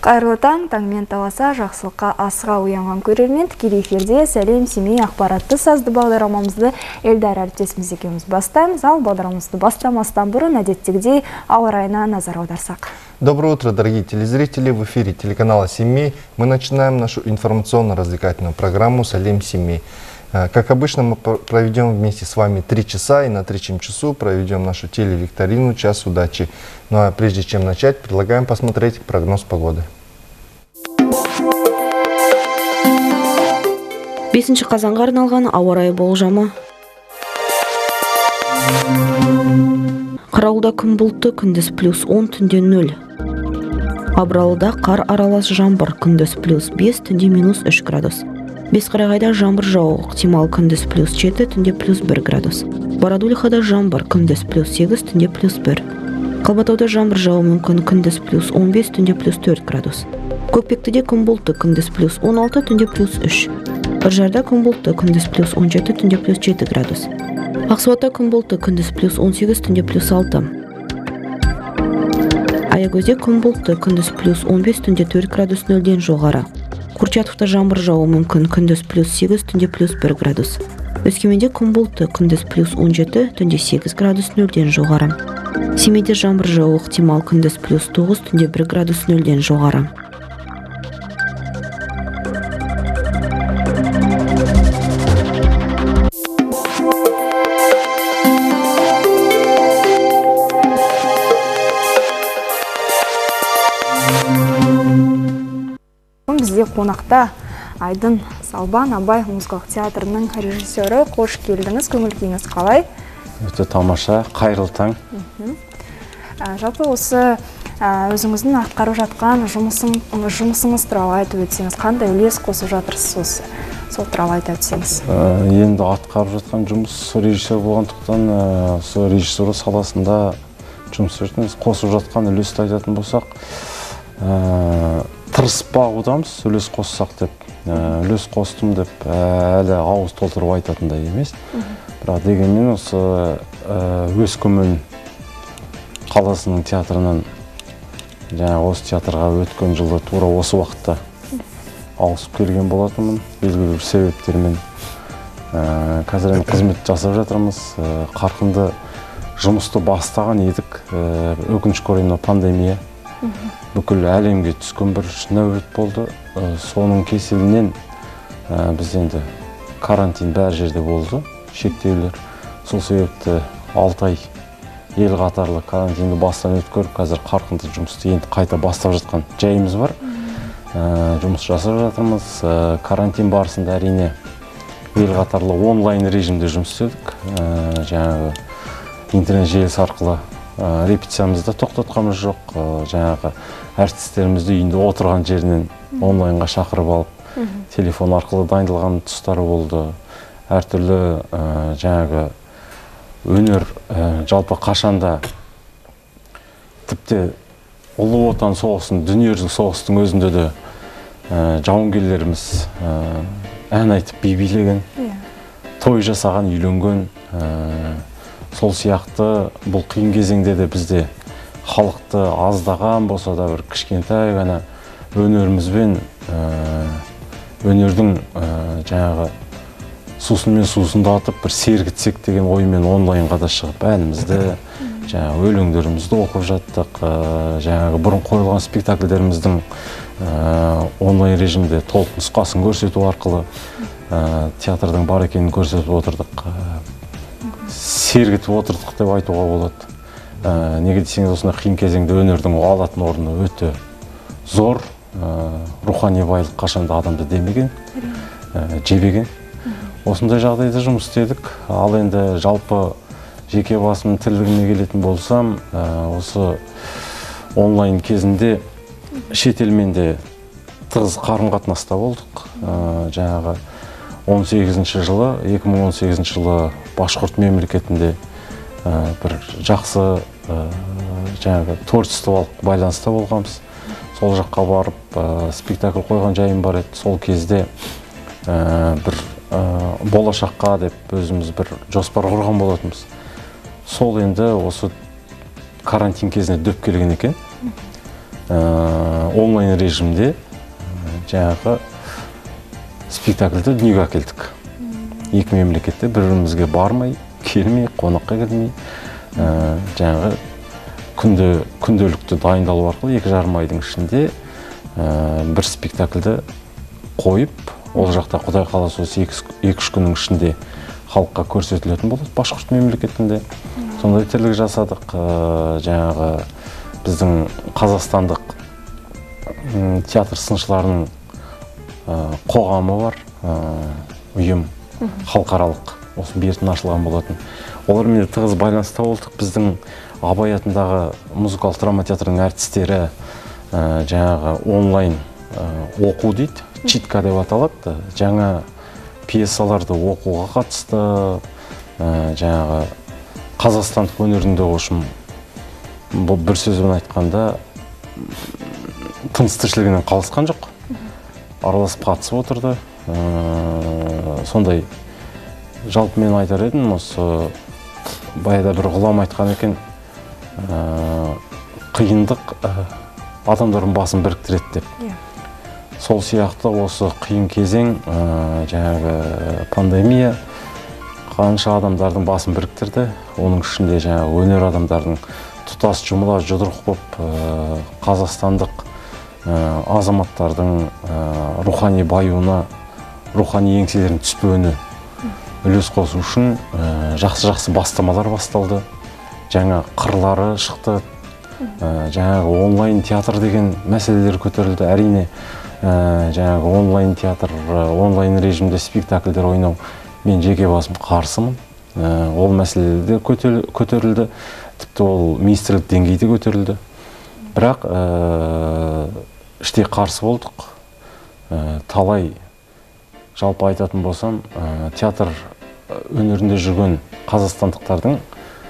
Қайырлы таңмен таласа жақсылыққа асыға уянған көрермен, тікелей эфирде сәлем семей ақпаратты сазды бағдарламамызды Эльдар әріптесіміз екеуміз бастаймыз. Ал бағдарламамызды бастамастан бұрын әдеттегідей ауа райына назар аударсақ. Доброе утро, дорогие телезрители! В эфире телеканала «Семей» мы начинаем нашу информационно-развлекательную программу «Салем Семей». Как обычно, мы проведем вместе с вами 3 часа, и на 3 часу проведем нашу телевикторину «Час удачи». Ну а прежде чем начать, предлагаем посмотреть прогноз погоды. 5 қазанға арналған ауа райы болжамы. Қарауылда күн бұлтты, күндіз +10, түнде 0. Абралыда қар аралас жаңбыр, күндіз +5, түнде -3 градус. Бесқарағайда жаңбыр жауы, ықтимал күндіз +7, түнде +1 градус. Бородулихада жаңбыр, күндіз +8, түнде +1. Қалбатауда жаңбыр жауы мүмкін, күндіз +15, түнде +4 градус. Көкпектіде күн бұлтты, күндіз +16, түнде +3. Үржарда күн бұлтты, күндіз +17, түнде +7 градус. Ақсуатта күн бұлтты, күндіз +18, түнде +6. Аягөзде күн бұлтты, күндіз +15, түнде 4 градус 0-ден жоғары. Курчатовта жаңбыр жауы мүмкін, күндіз +8, түнде +1 градус. Өскеменде күн бұлтты, күндіз +17, түнде 8 градус 0-ден жоғары. Семейде жаңбыр жауы ықтимал, күндіз +9, түнде 1 градус 0-ден жоғары. Бізде қонақта Айдын Салбан Абай музыкалық театрының режиссері. Қош келдіңіз, көңіл-күйіңіз қалай? Өте тамаша, қайырлы таң. Жалпы осы өзіңіздің атқарып жатқан жұмысыңыз туралы айтып өтсеңіз, қандай үлес қосып жатырсыз осы? Сол туралы айтып өтсеңіз. Енді атқарып жатқан жұмыс режиссер болғандықтан, сол режиссура саласында жұмыс жүрдіңіз. Қосып жатқан үлесті айтатын болсақ, тырысып бағудамыз, үлес қоссақ деп, үлес қостым деп әлі ауыз толтырып айтатындай емес. Бірақ дегенмен осы Өскемен қаласының театрынан, осы театрға өткен жылы тура осы уақытта ауысып келген болатынмын, белгілі бір себептермен. Қазір қызмет жасап жатырмыз, қарқынды жұмысты бастаған едік. Өкінішке орай пандемия бүкіл әлемге түскен бір нәубет болды. Соның кесірінен біз енді карантин бәр жерде болды, шектеулер. Сол себепті 6 ай ел қатарлы карантинді бастан өткөріп, қазір қарқынды жұмысты енді қайта бастап жатқан жайымыз бар. Жұмыс жасап жатырмыз. Карантин барысында әрине ел қатарлы онлайн режимде жұмыс істедік. Жаңағы интернет желісі арқылы репетициямызды тоқтатқанымыз жоқ. Жаңағы әртістерімізді үйінде отырған жерінен онлайнға шақырып алып, телефон арқылы дайындалған тұстары болды. Әртүрлі жаңағы өнер жалпы қашанда тіпті ұлы отан соғысын, дүниежүзілік соғыстың өзінде де жауынгерлеріміз ән айтып би билеген, той жасаған, үйленген. Сол сияқты бұл қиын кезеңде де бізде халықты аздаған болса да бір кішкентай ғана өнерімізбен өнердің жаңағы сусынмен сусындатып бір сергітсек деген оймен онлайнға да шығып әнімізді, жаңағы өлеңдерімізді оқып жаттық. Жаңағы бұрын қойылған спектакльдеріміздің онлайн режимде толық нұсқасын көрсету арқылы театрдың бар екенін көрсетіп отырдық. Сергітіп отырдық деп айтуға болады. Неге десеңіз, осындай қиын кезеңде өнердің алатын орны өте зор. Рухани байлық қашанда адамды демеген, жебеген. Осындай жағдайда жұмыс істедік. Ал енді жалпы жеке басымның тірлігіне келетін болсам, осы онлайн кезінде шетелмен де тығыз қарым-қатынаста болдық. Жаңағы 2018 жылы Башқұрт мемлекетінде бір жақсы жаңағы творчестволық байланыста болғанбыз. Сол жаққа барып спектакль қойған жайым бар еді. Сол кезде бір болашаққа деп өзіміз бір жоспар құрған болатынбыз. Сол енді осы карантин кезіне дөп келген екен. онлайн режимде жаңағы спектакльді дүниеге әкелдік. Екі мемлекетте бір-бірімізге бармай, келмей, қонаққа келмей, жаңағы күнделікті дайындалу арқылы 2,5 айдың ішінде бір спектакльді қойып, ол жақта Құдай қаласа осы 2-3 күннің ішінде халыққа көрсетілетін болады Башқұрт мемлекетінде. Сондай тірлік жасадық. Жаңағы біздің қазақстандық театр сыншыларының қоғамы бар, ұйым, халықаралық, осы бертін ашылған болатын. Олармен тығыз байланыста болдық. Біздің Абай атындағы музыкалық драма театрының әртістері жаңағы онлайн оқу дейді, читка деп аталады. Жаңа пьесаларды оқуға қатысты, жаңағы қазақстандық өнеріндеошым, бұл бір сөзбен айтқанда тыныс тіршілігінен қалысқан жоқ. Араласып қатысып отырды. Сондай жалпы мен айтар едім, осы баяда бір ғұлам айтқан екен, қиындық адамдардың басын біріктіреді деп. Сол сияқты осы қиын кезең, жаңағы пандемия қанша адамдардың басын біріктірді. Оның ішінде жаңағы өнер адамдардың тұтас жұмыла жұдырық болып қазақстандық азаматтардың рухани баюына, рухани еңселерінің түспеуіне үлес қосу үшін жақсы бастамалар басталды. Жаңа қырлары шықты. Жаңағы онлайн театр деген мәселелер көтерілді. Әрине, жаңағы онлайн театр, онлайн режимде спектакльдер ойнау мен жеке басым қарсымын. Ол мәселелер көтерілді. Тіпті ол министрлік деңгейде көтерілді. Бірақ іште қарсы болдық. Талай жалпы айтатын болсам, театр өнерінде жүрген қазақстандықтардың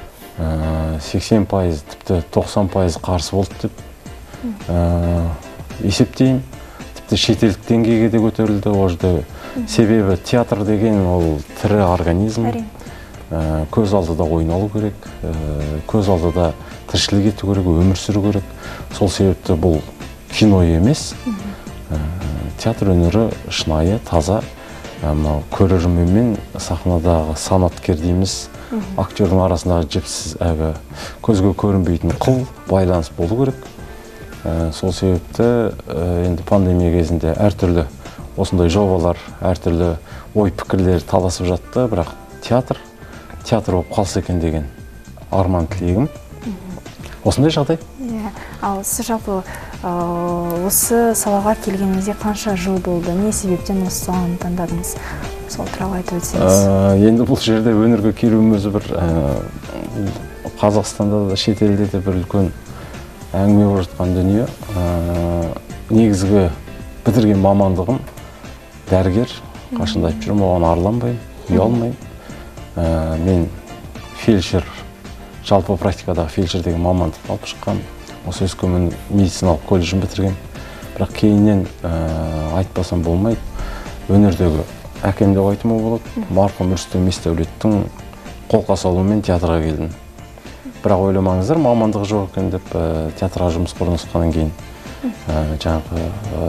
80%, тіпті 90% қарсы болды деп есептеймін. Тіпті шетелдік деңгейге де көтерілді. Ол жерде себебі театр деген ол тірі организм. Көз алдыда ойналу керек, көз алдыда тіршілік ету керек, өмір сүру керек. Сол себепті бұл кино емес. Театр өнері шынайы, таза. Көрерменмен сахнадағы санаткер дейміз, актердің арасындағы жіпсіз көзге көрінбейтін қыл байланыс болу керек. Сол себепті енді пандемия кезінде әртүрлі осындай жобалар, әртүрлі ой пікірлер таласып жатты, бірақ театр болып қалса екен деген арман тілегім. Осындай жағдай. Ал сіз жалпы осы салаға келгеніңізде қанша жыл болды? Не себептен осы саланы таңдадыңыз? Сол туралы айтып өтсеңіз. Енді бұл жерде өнерге келуім өзі бір Қазақстанда да шетелде де бір үлкен әңгіме болып жатқан дүние. Негізгі бітірген мамандығым дәрігер. Қашанда айтып жүрмін, оған арланбаймын, ұялмаймын. Мен фельдшер, жалпы практикадағы фельдшер деген мамандық алып шыққан. Осы Өскемен медициналық колледжін бітірген. Бірақ кейіннен айтпасам болмайды. Өнердегі әкем деп айтуыма болады. Марқұм Рүстем Есдәулеттің қолқа салуымен театрға келдім. Бірақ ойламаңыздар, мамандығы жоқ екен деп театрға жұмысқа орналасқаннан кейін жаңағы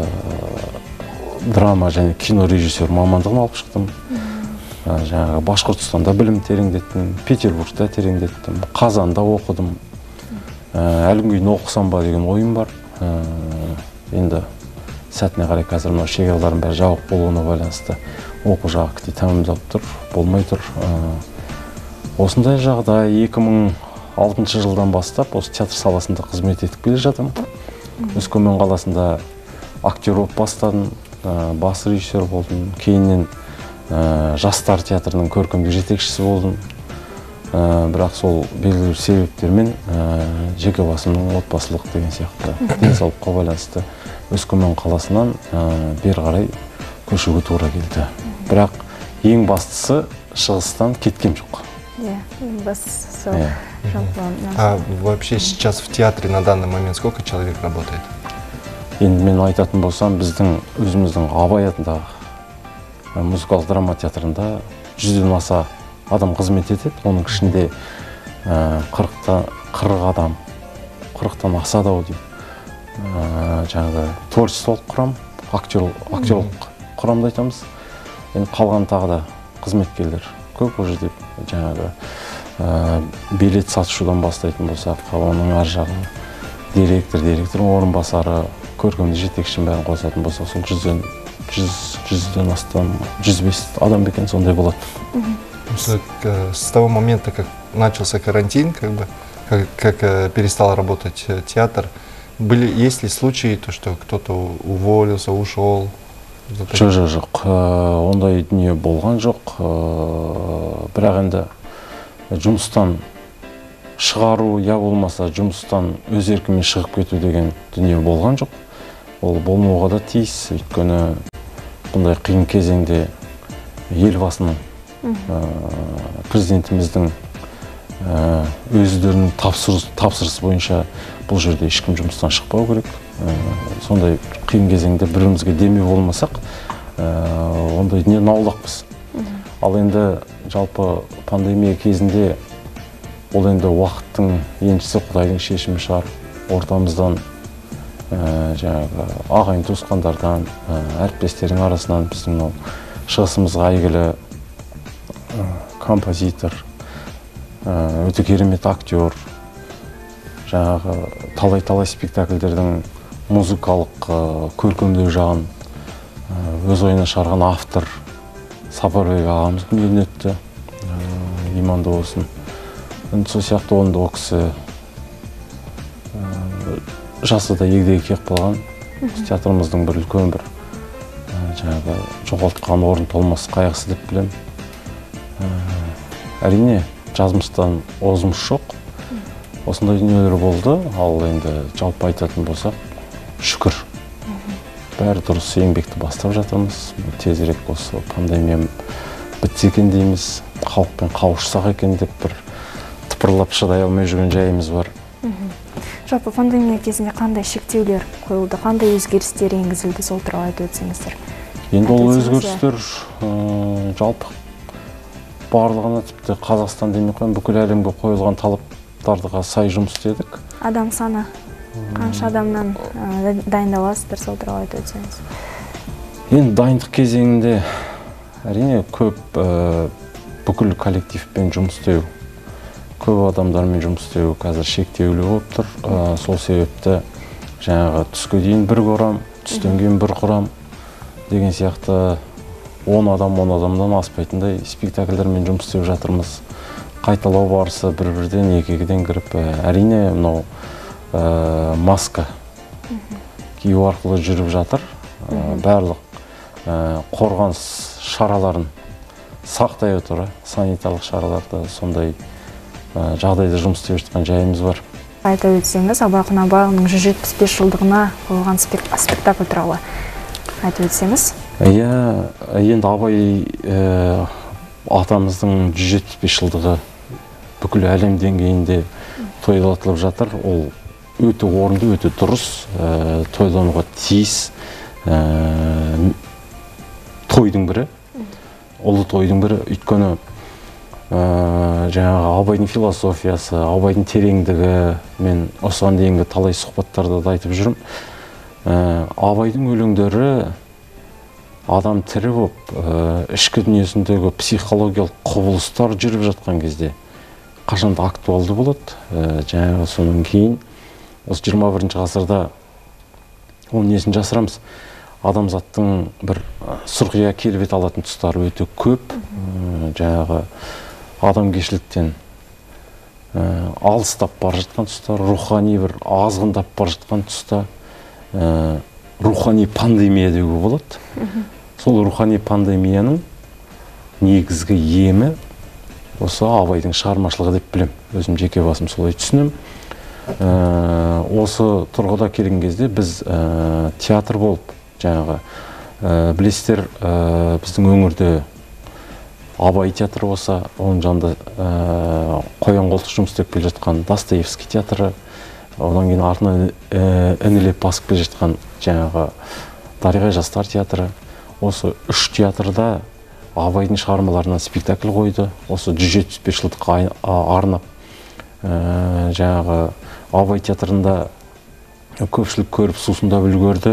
драма және кино режиссер мамандығын алып шықтым. Жаңағы Башқұртстанда білім тереңдеттім, Петербургта тереңдеттім, Қазанда оқыдым. Әлі күнге дейін оқысам ба деген ойым бар. Енді сәтіне қарай қазір мына шекаралардың бәрі жабық болуына байланысты оқу жағы тәмамдалып тұр, болмай тұр. Осындай жағдай 2006 жылдан бастап осы театр саласында қызмет етіп келе жатырмын. Өскемен қаласында актер болып бастадым, бас режиссер болдым. Кейіннен жастар театрының көркемдік жетекшісі болдым. Бірақ сол белгілі себептермен жеке басымның отбасылық деген сияқты денсаулыққа байланысты Өскемен қаласынан бері қарай көшуге тура келді. Бірақ ең бастысы шығыстан кеткем жоқ. Ең бастысы жалпы. А вообще сейчас в театре на данный момент сколько человек работает? Енді мен айтатын болсам, біздің өзіміздің Абай атындағы музыкалық драма театрында 100-ден аса адам қызмет етеді. Оның ішінде 40 адам, 40-тан аса да жаңағы творчестволық құрам, актерлық құрамды айтамыз. Енді қалған тағы да қызметкерлер көп ол жерде жаңағы билет сатушыдан бастайтын болсақ, оның ар жағы директордың орынбасары, көркемдік жетекшінің бәрін қосатын болсақ, сол 100-ден астам, 105 адам бекен сондай болады. С того момента, как начался карантин, как перестал работать театр, есть ли случаи, что кто-то уволился, ушел? Жоқ, ондай дүние болған жоқ. Бірақ енді жұмыстан шығару, я болмаса жұмыстан өз еркімен шығып кету деген дүние болған жоқ. Ол болмауға да тиіс, өйткені бұндай қиын кезеңде елбасының, президентіміздің өздерінің тапсырысы бойынша бұл жерде ешкім жұмыстан шықпау керек. Сондай қиын кезеңде бірімізге демеу болмасақ, ондай дүниеден аулақпыз. Ал енді жалпы пандемия кезінде ол енді уақыттың еншісі, Құдайдың шешімі шығар. Ортамыздан жаңағы ағайын туысқандардан, әріптестердің арасынан біздің шығысымызға әйгілі композитор, өте керемет актер, жаңағы талай спектакльдердің музыкалық көркемдеу жағын өз ойына шығарған автор Сапарбек ағамыз дүниеден өтті, иманды болсын. Сол сияқты ол кісі жасы да егдегі кеп қалған. Театрымыздың бір үлкен бір жаңағы жоғалтқан орын толмас қайғысы деп білем. Әрине жазмыстан озымыз жоқ. Осындай дүниелер болды, ал енді жалпы айтатын болсақ, шүкір. Бәрі дұрыс еңбекті бастап жатырмыз. Тезірек осы пандемия бітсе екен дейміз, халықпен қауышсақ екен деп бір тыпырлап шыдай алмай жүрген жайымыз бар. Жалпы пандемия кезінде қандай шектеулер қойылды, қандай өзгерістер енгізілді, сол туралы айтып өтсеңіздер? Енді ол өзгерістер жалпы барлығына, тіпті Қазақстан демей қойын, бүкіл әлемге қойылған талаптарға сай жұмыс істедік. Адам саны қанша адамнан дайындаласыздар, сол туралы айтып өтсеңіз? Енді дайындық кезеңінде әрине көп бүкіл коллективпен жұмыс істеу, көп адамдармен жұмыс істеу қазір шектеулі болып тұр. Сол себепті жаңағы түске дейін бір құрам, түстен кейін бір құрам деген сияқты 10 адамнан аспайтындай спектакльдермен жұмыс істеп жатырмыз. Қайталау барысы бір-бірден, екі-екіден кіріп, әрине мынау маска кию арқылы жүріп жатыр. Барлық қорғаныс шараларын сақтай отыра, санитарлық шараларды сондай жағдайда жұмыс істеп жатқан жайымыз бар. Айтып өтсеңіз, Абай Құнанбайұлының 175 жылдығына қойылған спектакль туралы айтып өтсеңіз? Енді Абай атамыздың 175 жылдығы бүкіл әлем деңгейінде тойлатылып жатыр. Ол өте орынды, өте дұрыс, тойлануға тиіс тойдың бірі, ұлы тойдың бірі. Өйткені жаңағы Абайдың философиясы, Абайдың тереңдігі, мен осыған дейінгі талай сұхбаттарда да айтып жүрмін. Абайдың өлеңдері адам тірі болып, ішкі дүниесіндегі психологиялық құбылыстар жүріп жатқан кезде қашанда актуалды болады. Жаңағы соның кейін осы 21 ғасырда ол несін жасырамыз? Адамзаттың бір сұрқия келбет алатын тұстары өте көп. Жаңағы адамгершіліктен алыстап бара жатқан тұстар, рухани бір азғындап бара жатқан тұста рухани пандемия деуге болады. Сол рухани пандемияның негізгі емі осы Абайдың шығармашылығы деп білем. Өзім жеке басым солай түсінем. Осы тұрғыда келген кезде біз театр болып, жаңағы білесіздер, біздің өңірде Абай театры болса, оның жанында қоян-қолтық жұмыс істеп келе жатқан Достоевский театры, одан кейін артынан інілеп басып келе жатқан жаңағы Дариға жастар театры. Осы 3 театрда Абайдың шығармаларынан спектакль қойды. Осы 175 жылдыққа арнап жаңағы Абай театрында көпшілік көріп сусындап үлгерді.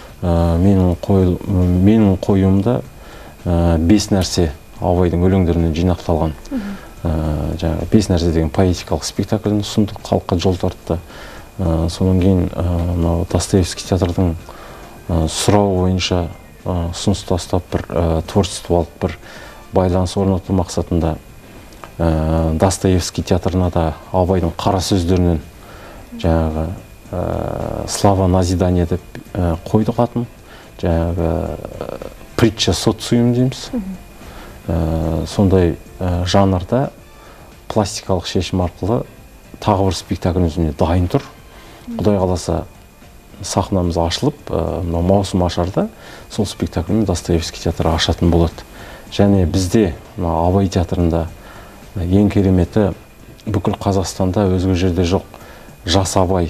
Менің қойылымда 5 нәрсе Абайдың өлеңдерінен жинақталған. 5 нәрсе деген поэтикалық спектакльін ұсындық, халыққа жол тартты. Сонан кейін Достоевский театрдың сұрауы бойынша ұсыныс тастап бір творчестволық бір байланыс орнату мақсатында Достоевский театрына да Абайдың қара сөздерінен жаңағы слова назидание деп қойдық атын. Жаңағы притча социум дейміз. Сондай жанрда пластикалық шешім арқылы тағы бір спектакль өзіне дайын тұр. Құдай қаласа сахнамыз ашылып, маусым ашарда сол спектакльмен Достоевский театры ашатын болады. Және бізде Абай театрында ең кереметі бүкіл Қазақстанда өзге жерде жоқ жас Абай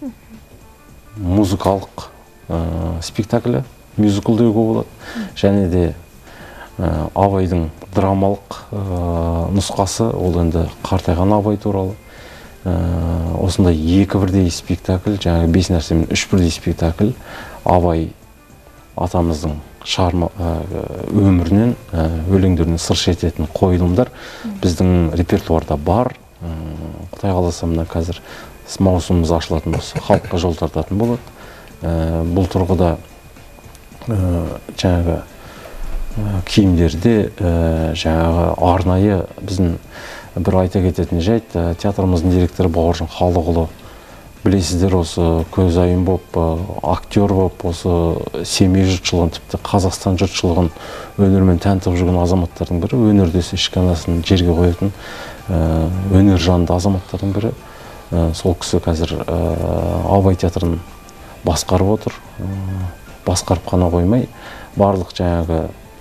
музыкалық спектаклі, мюзикл деуге болады. Және де Абайдың драмалық нұсқасы, ол енді қартайған Абай туралы. Осындай 2 бірдей спектакль, жаңағы 5 нәрсемен 3 бірдей спектакль Абай атамыздың өмірінен, өлеңдерінен сыр шертетін қойылымдар біздің репертуарда бар. Құдай қаласа мына қазір маусымымыз ашылатын болса, халыққа жол тартатын болады. Бұл тұрғыда жаңағы киімдерде жаңағы арнайы біздің бір айта кететін жайт, театрымыздың директоры Бауыржан Халықұлы, білесіздер, осы көзайым боп, актер боп, осы семей жұртшылығын, тіпті Қазақстан жұртшылығын өнермен тәнтіп жүрген азаматтардың бірі, өнердесі ішкі анасын жерге қоятын өнер жанды азаматтардың бірі. Сол кісі қазір Абай театрын басқарып отыр. Басқарып қана қоймай, барлық жаңағы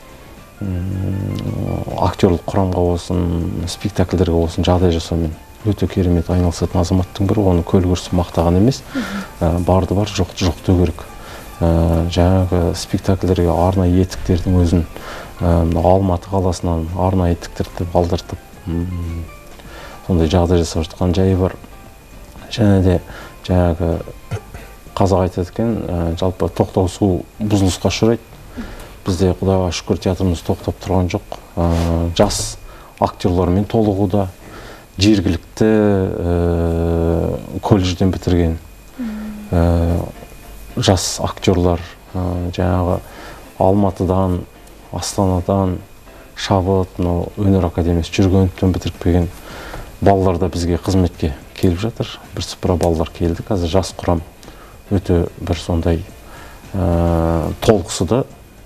актерлік құрамға болсын, спектакльдерге болсын жағдай жасаумен өте керемет айналысатын азаматтың бірі. Оны көл көрсіп мақтаған емес, барды бар, жоқты жоқ деу керек. Жаңағы спектакльдерге арнайы етіктердің өзін Алматы қаласынан арнайы етіктерді алдыртып, сондай жағдай жасап жатқан жайы бар. Және де жаңағы қазақ айтады екен, жалпы тоқтау су бұзылысқа ұшырайды. Бізде Құдайға шүкір театрымыз тоқтап тұрған жоқ. Жас актерлармен толығуда, жергілікті колледжден бітірген жас актерлар, жаңағы Алматыдан, Астанадан, Шабыт, өнер академиясы Жүргеновтен бітіріп келген балалар да бізге қызметке келіп жатыр. Бірсыпыра балалар келді. Қазір жас құрам өте бір сондай толықсыды,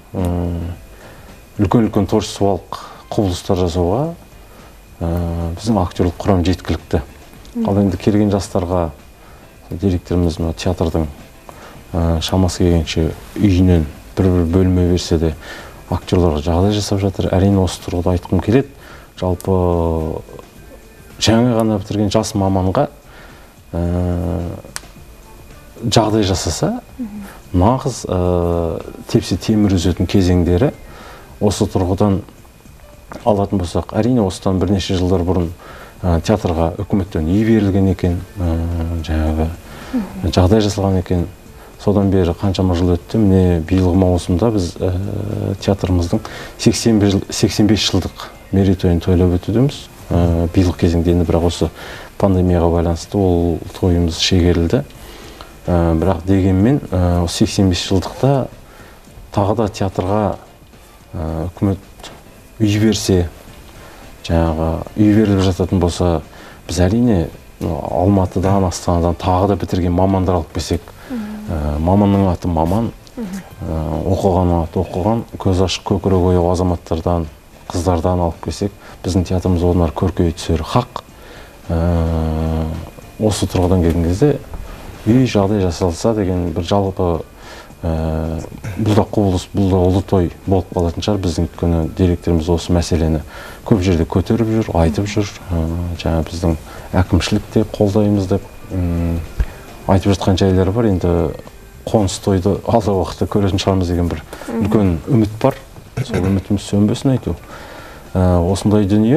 үлкен творчестволық құбылыстар жасауға біздің актерлік құрам жеткілікті. Ал енді келген жастарға директорымыз театрдың шамасы келгенше үйінен бір бөлме берсе де актерларға жағдай жасап жатыр. Әрине осы тұрғыда айтқым келеді. Жалпы жаңа ғана бітірген жас маманға жағдай жасаса, нағыз тепсе темір үзетін кезеңдері осы тұрғыдан алатын болсақ, әрине осыдан бірнеше жылдар бұрын театрға үкіметтен үй берілген екен, жаңағы жағдай жасалған екен. Содан бері қаншама жыл өтті. Міне биылғы маусымда біз театрымыздың 85 жылдық мерейтойын тойлап өтудеміз. Биылғы кезеңде енді бірақ осы пандемияға байланысты ол тойымыз шегерілді. Бірақ дегенмен 85 жылдықта тағы да театрға үкімет үй берсе, жаңағы үй беріліп жататын болса, біз әрине Алматыдан, Астанадан тағы да бітірген мамандар алып келсек, маманның аты маман, оқығанның аты оқыған, көз ашық көкірек ояу азаматтардан, қыздардан алып келсек, біздің театрымыз одан ары көркейе түсері хақ. Осы тұрғыдан келген кезде үй жағдай жасалса деген бір жалпы бұл да құбылыс, бұл да ұлы той болып қалатын шығар. Біздің өйткені директорымыз осы мәселені көп жерде көтеріп жүр, айтып жүр. Жаңа біздің әкімшілікте қолдаймыз деп айтып жатқан жайлары бар. Енді қоныс тойды алдағы уақытта көретін шығармыз деген бір үлкен үміт бар. Сол үмітіміз сөнбесін айту. Осындай дүние.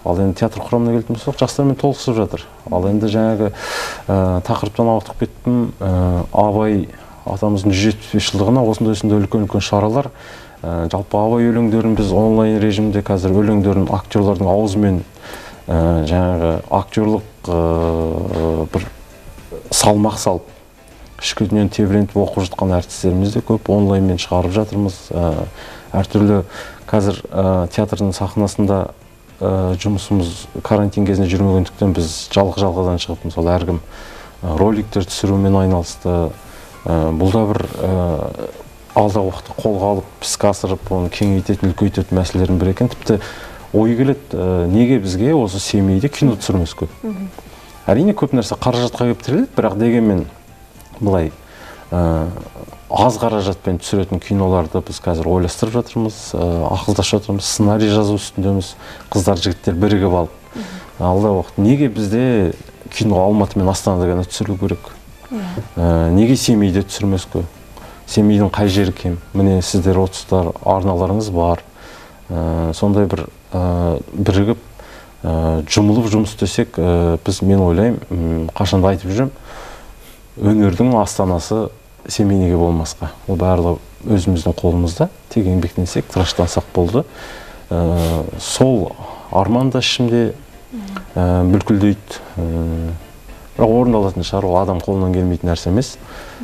Ал енді театр құрамына келетін болсақ, жастармен толықсып жатыр. Ал енді жаңағы тақырыптан ауытқып кеттім. Абай атамыздың 175 жылдығына осындай үлкен шаралар. Жалпы Абай өлеңдерін біз онлайн режимде қазір өлеңдерін актерлардың аузымен жаңағы актерлық бір салмақ салып, ішкі дүниені тебірентіп оқып жатқан әртістеріміз де көп, онлайнмен шығарып жатырмыз. Әртүрлі қазір театрдың сахнасында жұмысымыз карантин кезінде жүрмегендіктен біз жалғадан шығып, мысалы әркім роликтер түсірумен айналысты. Бұл да бір алдағы уақытта қолға алып іске асырып, оны кеңейтетін, үлкейтетін мәселелердің бірі екен. Тіпті ой келеді, неге бізге осы семейде кино түсірмеске? Әрине көп нәрсе қаражатқа келіп тіреледі, бірақ дегенмен былай аз қаражатпен түсіретін киноларды біз қазір ойластырып жатырмыз, ақылдасып жатырмыз, сценарий жазу үстіндеміз, қыздар жігіттер бірігіп алып. Алдағы уақыт неге бізде кино Алматы мен Астанада ғана түсірілу керек? Неге семейде түсірмеске? Семейдің қай жері кем? Міне сіздер отыздар арналарыңыз бар. Сондай бір бірігіп жұмылып жұмыс істесек, мен ойлаймын, қашанда айтып жүрмін, өнердің астанасы Семей неге болмасқа. Ол барлығы өзіміздің қолымызда, тек еңбектенсек, тыраштансақ болды. Сол арман да ішімде бүлкілдейді. Бірақ орындалатын шығар, ол адам қолынан келмейтін нәрсе емес.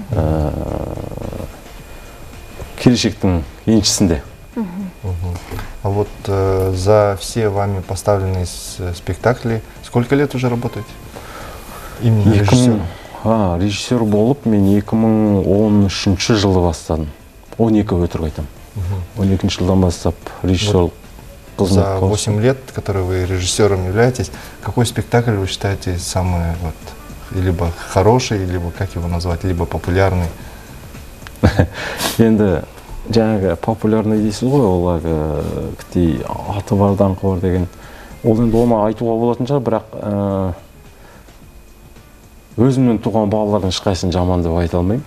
Келешектің еншісінде. А вот за все вами поставленные спектакли, сколько лет уже работаете? Именно режиссер? Режиссер болып, мен 2013 жылы бастадым. 12 өтірік айтам. 12 жылдан бастап режиссер қызмет. За 8 лет, которые вы режиссером являетесь, какой спектакль вы считаете самый либо хороший, либо, как его назвать, либо популярный? Енді жаңағы популярный дейсіз ғой, ол кітей аты бар, даңқы бар деген. Ол енді оны айтуға болатын шығар, бірақ өзімнен туған балалардың ешқайсысын жаман деп айта алмаймын.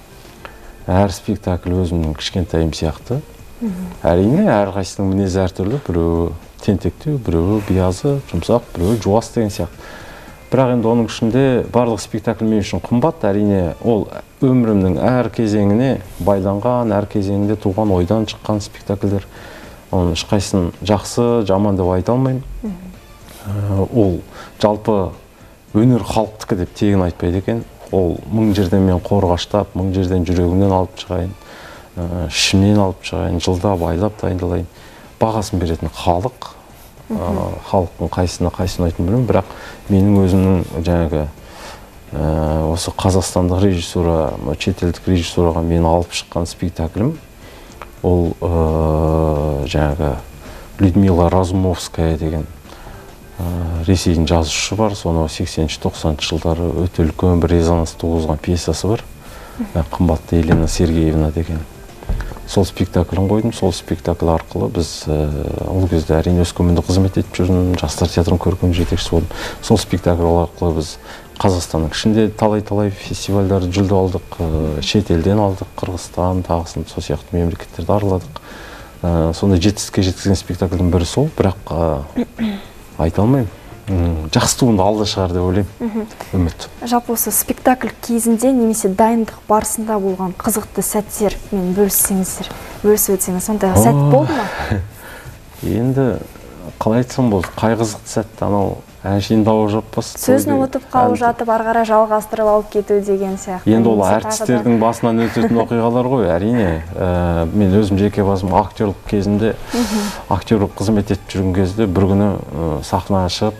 Әр спектакль өзімнің кішкентайым сияқты. Әрине, әрқайсының мінезі әртүрлі, біреуі тентектеу, біреуі биязы, жұмсақ, біреуі жуас деген сияқты. Бірақ енді оның ішінде барлық спектакль мен үшін қымбат. Әрине, ол өмірімнің әр кезеңіне байланған, әр кезеңінде туған ойдан шыққан спектакльдер. Оның ешқайсысын жақсы, жаман деп айта алмаймын. Ол жалпы өнер халықтікі деп тегін айтпайды екен. Ол мың жерден мен қорғаштап, мың жерден жүрегімнен алып шығайын, ішімнен алып шығайын, жылдап, айлап дайындалайын. Бағасын беретін халық. Халықтың қайсына айтын білмеймін, бірақ менің өзімнің жаңағы осы қазақстандық режиссура, шетелдік режиссураға мені алып шыққан спектаклім, ол жаңағы Людмила Разумовская деген Ресейдің жазушы бар, соны 80-90 жылдары өте үлкен бір резонанс туғызған пьесасы бар. Қымбатты Елена Сергеевна деген. Сол спектаклін қойдым, сол спектакль арқылы біз ол кезде әрине Өскеменде қызмет етіп жүрдім, жастар театрының көркем жетекшісі болдым. Сол спектакль арқылы біз Қазақстанның ішінде талай фестивальдарды жүлде алдық, шетелден алдық, Қырғызстан, тағысын сол сияқты мемлекеттерді араладық. Сондай жетістікке жеткізген спектакльдің бірі сол, бірақ айта алмаймын. Жақсы туынды алда шығар деп ойлаймын. Үміт. Жалпы осы спектакль кезінде немесе дайындық барысында болған қызықты сәттер мен бөлісіп өтсеңіз, сондай сәт болды ма? Енді қалай айтсам болды, қай қызықты сәтті, анау әншейін дауы жаппас. Сөзін ұмытып қалып жатып, ары қарай жалғастырып алып кету деген сияқты. Енді ол әртістердің басынан өтетін оқиғалар ғой, әрине. Мен өзім жеке басым актерлік кезінде, актерлік қызмет етіп жүрген кезде бір күні сахнаға шығып,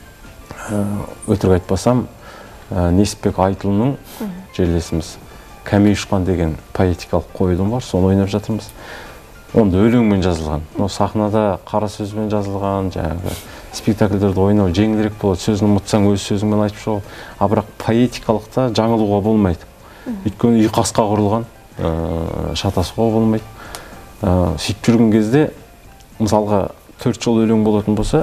өтірік айтпасам, Несіпбек Айтұлының жерлесіміз Кәмей ұшқан деген поэтикалық қойылым бар, соны ойнап жатырмыз. Онда өлеңмен жазылған. Сахнада қара сөзбен жазылған, жаңағы спектакльдерді ойнау жеңілірек болады. Сөзін ұмытсаң, өз сөзіңмен айтып шығу. Бірақ поэтикалықта жаңылуға болмайды. Өйткені ұйқасқа құрылған, шатасуға болмайды. Сөйтіп жүрген кезде, мысалға 4 жол өлең болатын болса,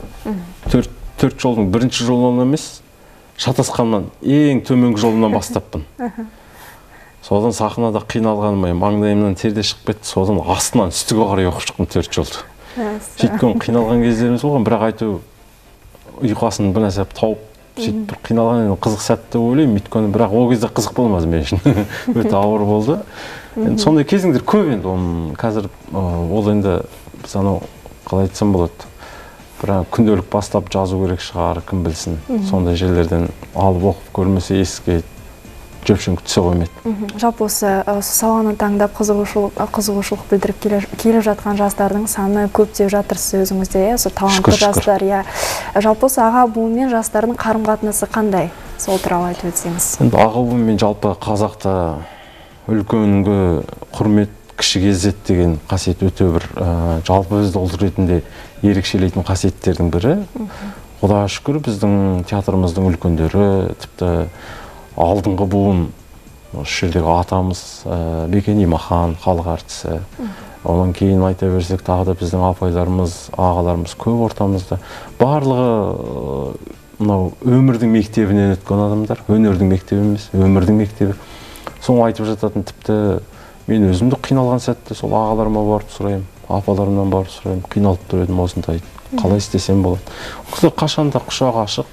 4 жолдың бірінші жолынан емес, шатасқаннан ең төменгі жолынан бастаппын. Содан сахнада қиналғаным, маңдайымнан терде шығып кетті, содан астынан үстіге қарай оқып шықтым 4 жолды. Сөйткен қиналған кездеріміз болған, бірақ айту ұйқасын бір нәрсе тауып сөйтіп бір қиналған қызық сәт деп ойлаймын, өйткені бірақ ол кезде қызық болмады мен үшін. Өте ауыр болды. Енді сондай кезеңдер көп енді, қазір ол енді біз анау қалай айтсам болады, бірақ күнделік бастап жазу керек шығар, кім білсін. Сондай жерлерден алып оқып көрмесе еске жөпшің түсе қоймайды. Жалпы осы саланы таңдап қызығушылық білдіріп келе жатқан жастардың саны көп деп жатырсыз өзіңізде, осы талантты жастар. Жалпы осы аға буын мен жастардың қарым-қатынасы қандай? Сол туралы айтып өтсеңіз. Енді аға буын мен жалпы қазақта үлкенге құрмет, кішіге ізет деген қасиет өте бір жалпы бізді ұлт ретінде ерекшелейтін қасиеттердің бірі. Құдайға шүкір, біздің театрымыздың үлкендері, тіпті алдыңғы буын, осы жердегі атамыз Бекен Имахан, халық әртісі. Онан кейін айта берсек, тағы да біздің апайларымыз, ағаларымыз көп ортамызда. Барлығы мынау өмірдің мектебінен өткен адамдар, өнердің мектебі емес, өмірдің мектебі. Соны айтып жататын, тіпті мен өзімді қиналған сәтте сол ағаларыма барып сұраймын, апаларымнан барып сұраймын, қиналып тұр едім осындай, қалай істесем болады. Қыздар қашанда құшағы ашық,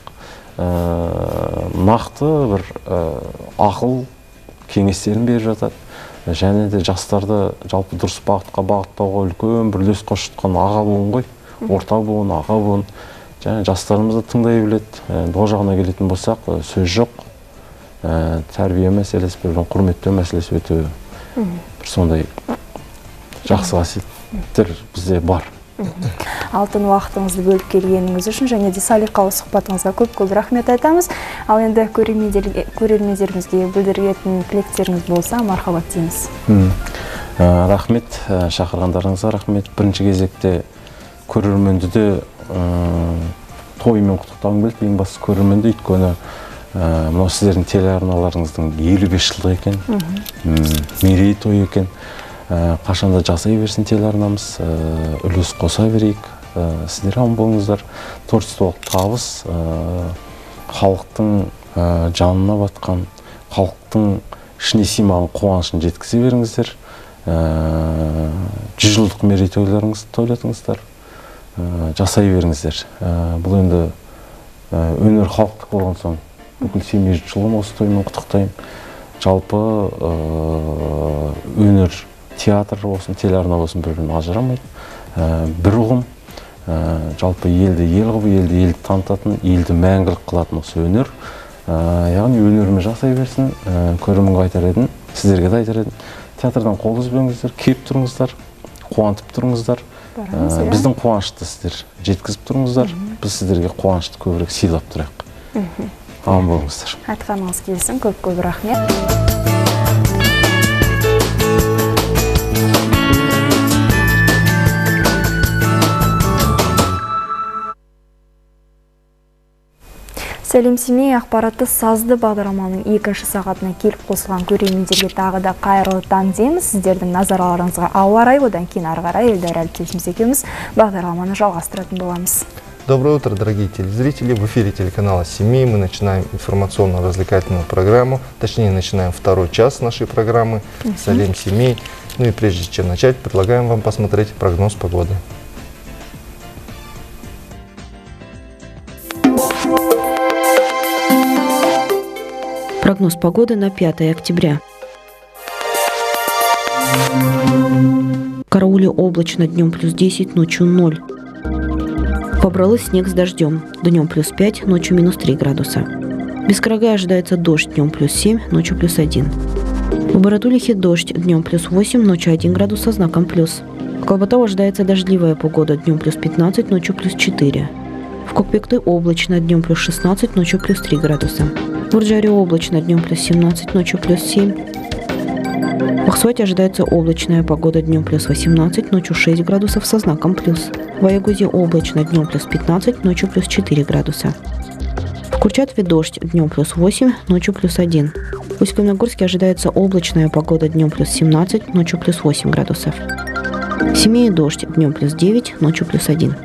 нақты бір ақыл кеңестерін беріп жатады. Және де жастарды жалпы дұрыс бағытқа бағыттауға үлкен бір үлес қосып жатқан аға буын ғой, орта буын, аға буын. Және жастарымызды тыңдай біледі. Ол жағына келетін болсақ, сөз жоқ. Тәрбие мәселесі, бір құрметтеу мәселесі өте бір сондай жақсы қасиеттер бізде бар. Алтын уақытыңызды бөліп келгеніңіз үшін және де салиқалы сұхбатыңызға көп рахмет айтамыз. Ал енді көрермендерімізге білдіретін тілектеріңіз болса, мархабат дейміз. Рахмет, шақырғандарыңызға рахмет. Бірінші кезекте көрерменді де тоймен құттықтауым келді. Ең басты көрерменді, өйткені мынау сіздердің телеарналарыңыздың 55 жылдық екен, мерейтой екен. Қашанда жасай берсін телеарнамыз, үлес қоса берейік. Сіздер аман болыңыздар. Творчестволық табыс, халықтың жанына батқан, халықтың ішіне сыймаған қуанышын жеткізе беріңіздер. 100 жылдық мерейтойларыңызды тойлатыңыздар. Жасай беріңіздер. Бұл енді өнер халықтық болған соң бүкіл Семей жылын осы тоймен құттықтаймын. Жалпы өнер, театр болсын, телеарна болсын бір-бірін ажырамайды. Бір ұғым, жалпы елді ел қылып, елді танытатын, елді мәңгілік қылатын осы өнер. Яғни өнеріміз жасай берсін, көрерменге айтар едім, сіздерге де айтар едім. Театрдан қол үзбеңіздер, келіп тұрыңыздар, қуантып тұрыңыздар. Біздің қуанышты сіздер жеткізіп тұрыңыздар. Біз сіздерге қуанышты көбірек сыйлап тұрайық. Аман болыңыздар. Айтқаныңыз келсін, көп рахмет. Сәлем Семей ақпаратты сазды бағдарламаның екінші сағатына келіп қосылған көрермендерге тағы да қайырлы таң дейміз. Сіздердің назарларыңызға ауа райы, одан кейін ары қарай Эльдар әріптесіміз екеуміз бағдарламаны жалғастыратын боламыз. Доброе утро, дорогие телезрители. В эфире телеканала «Семей» мы начинаем информационно-развлекательную программу. Точнее, начинаем второй час нашей программы «Салем Семей». Ну и прежде чем начать, предлагаем вам посмотреть прогноз погоды. Прогноз погоды на 5 октября. В Карауле облачно, днем плюс 10, ночью 0. Побралось снег с дождем, днем плюс 5, ночью минус 3 градуса. В Бескрагае ожидается дождь, днем плюс 7, ночью плюс 1. В Баратулихе дождь, днем плюс 8, ночью 1 градус со знаком плюс. В Колбатау ожидается дождливая погода, днем плюс 15, ночью плюс 4. В Кокпекты облачно, днем плюс 16, ночью плюс 3 градуса. В Уржаре облачно, днем плюс 17, ночью плюс 7. В Ахсуате ожидается облачная погода, днем плюс 18, ночью 6 градусов со знаком плюс. В Аягузе облачно, днем плюс 15, ночью плюс 4 градуса. В Курчатове дождь, днем плюс 8, ночью плюс 1. В Усть-Каменогорске ожидается облачная погода, днем плюс 17, ночью плюс 8 градусов. В Семее дождь, днем плюс 9, ночью плюс 1.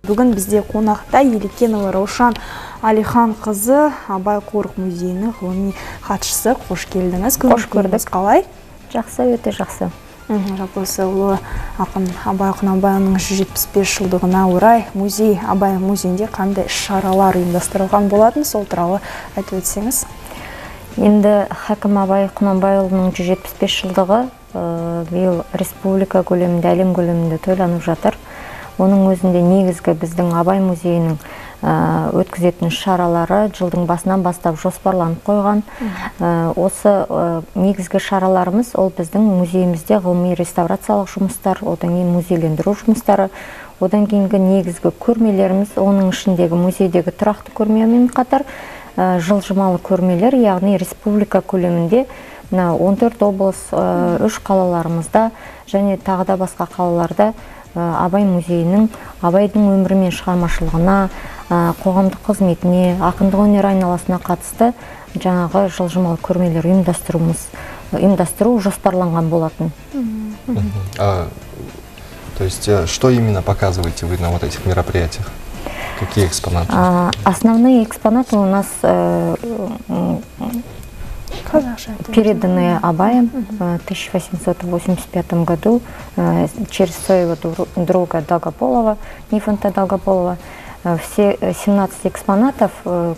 Бүгін бізде қонақта Елекенова Раушан Алихан қызы Абай Қорық музейінің ғылыми хатшысы. Қош келдіңіз. Қош көрдік. Қалай? Жақсы, өте жақсы. Жалпысы ұлы ақын Абай Құнанбайұлының 175 жылдығына орай Абай музейінде қандай шаралар ұйымдастырылған болатын, сол туралы айтып өтсеңіз. Енді хакім Абай Құнанбайұлының 175 жылдығы биыл республика көлемінде, әлем көлемінде тойланып жатыр. Оның өзінде негізгі біздің Абай музейінің өткізетін шаралары жылдың басынан бастап жоспарланып қойған. Осы негізгі шараларымыз ол біздің музейімізде ғылыми реставрациялық жұмыстар, одан кейін музейлендіру жұмыстары, одан кейінгі негізгі көрмелеріміз, оның ішіндегі музейдегі тұрақты көрмемен қатар жылжымалы көрмелер, яғни республика көлемінде 14 облыс, 3 қалаларымызда және тағы да басқа қалаларда Абай музейінің Абайдың өмірі мен шығармашылығына, қоғамдық қызметіне, ақындық өнер айналасына қатысты жаңағы жылжымалы көрмелер ұйымдастыру жоспарланған болатын. То есть, что именно показываете вы на вот этих мероприятиях? Какие экспонаты? Основные экспонаты у нас переданные Абаем в 1885 году через своего друга Долгополова, Нифонта Долгополова. Все 17 экспонатов,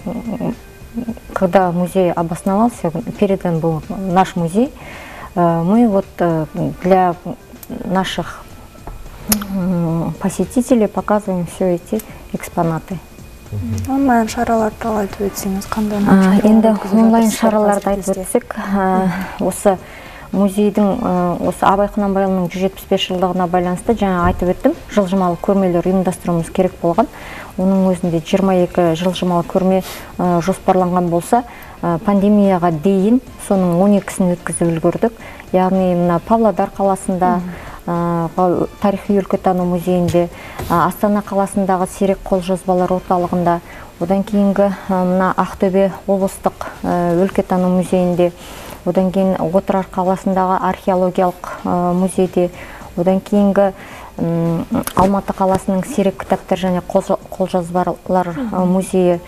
когда музей обосновался, передан был наш музей, мы вот для наших посетителей показываем все эти экспонаты. Онлайн шаралар туралы айтып өтсеңіз, қандай енді онлайн шараларды айтып өтсек, осы музейдің осы Абай Құнанбайұлының 175 жылдығына байланысты жаңа айтып өттім, жылжымалы көрмелер ұйымдастыруымыз керек болған. Оның өзінде 22 жылжымалы көрме жоспарланған болса, пандемияға дейін соның 12-сін өткізіп үлгердік. Яғни мына Павлодар қаласында тарихи өлкетану музейінде, Астана қаласындағы сирек қолжазбалар орталығында, одан кейінгі мына Ақтөбе облыстық өлкетану музейінде, одан кейін Отырар қаласындағы археологиялық музейде, одан кейінгі Алматы қаласының сирек кітаптар және қолжазбалар музейі,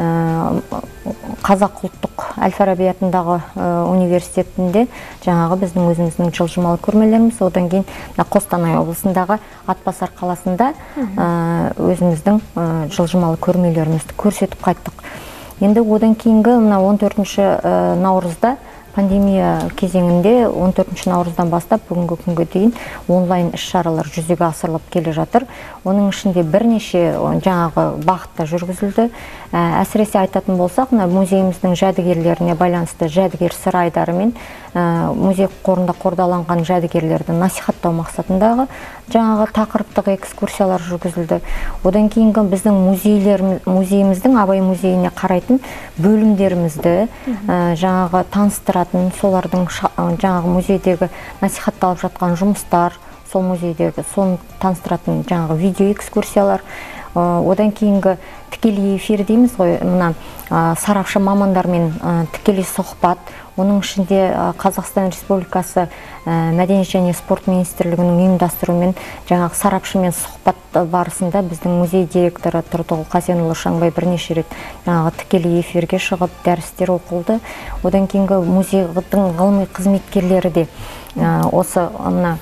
Қазақ ұлттық Әл-Фараби атындағы университетінде жаңағы біздің өзіміздің жылжымалы көрмелеріміз, одан кейін Қостанай облысындағы Атбасар қаласында өзіміздің жылжымалы көрмелерімізді көрсетіп қайттық. Енді одан кейінгі 14 наурызда пандемия кезеңінде 14 наурыздан бастап бүгінгі күнге дейін онлайн іс-шаралар жүзеге асырылып келе жатыр. Оның ішінде бірнеше жаңағы бағытта жүргізілді. Әсіресе айтатын болсақ, музейіміздің жәдігерлеріне байланысты жәдігер сарайдары мен музей қорында қордаланған жәдігерлерді насихаттау мақсатындағы жаңағы тақырыптық экскурсиялар жүргізілді. Одан кейінгі біздің музейіміздің Абай музейіне қарайтын бөлімдерімізді жаңағы таныстыратын, солардың жаңағы музейдегі насихатталып жатқан жұмыстар, сол музейдегі соны таныстыратын жаңағы видео экскурсиялар. Одан кейінгі тікелей эфир дейміз ғой, мына сарапшы мамандармен тікелей сұхбат. Оның ішінде Қазақстан Республикасы Мәдениет және спорт министрлігінің ұйымдастыруымен жаңағы сарапшымен сұхбат барысында біздің музей директоры Тұртығұл Қасенұлы Шаңбай бірнеше рет жаңағы тікелей эфирге шығып дәрістер оқылды. Одан кейінгі музейдің ғылыми қызметкерлері де осы мына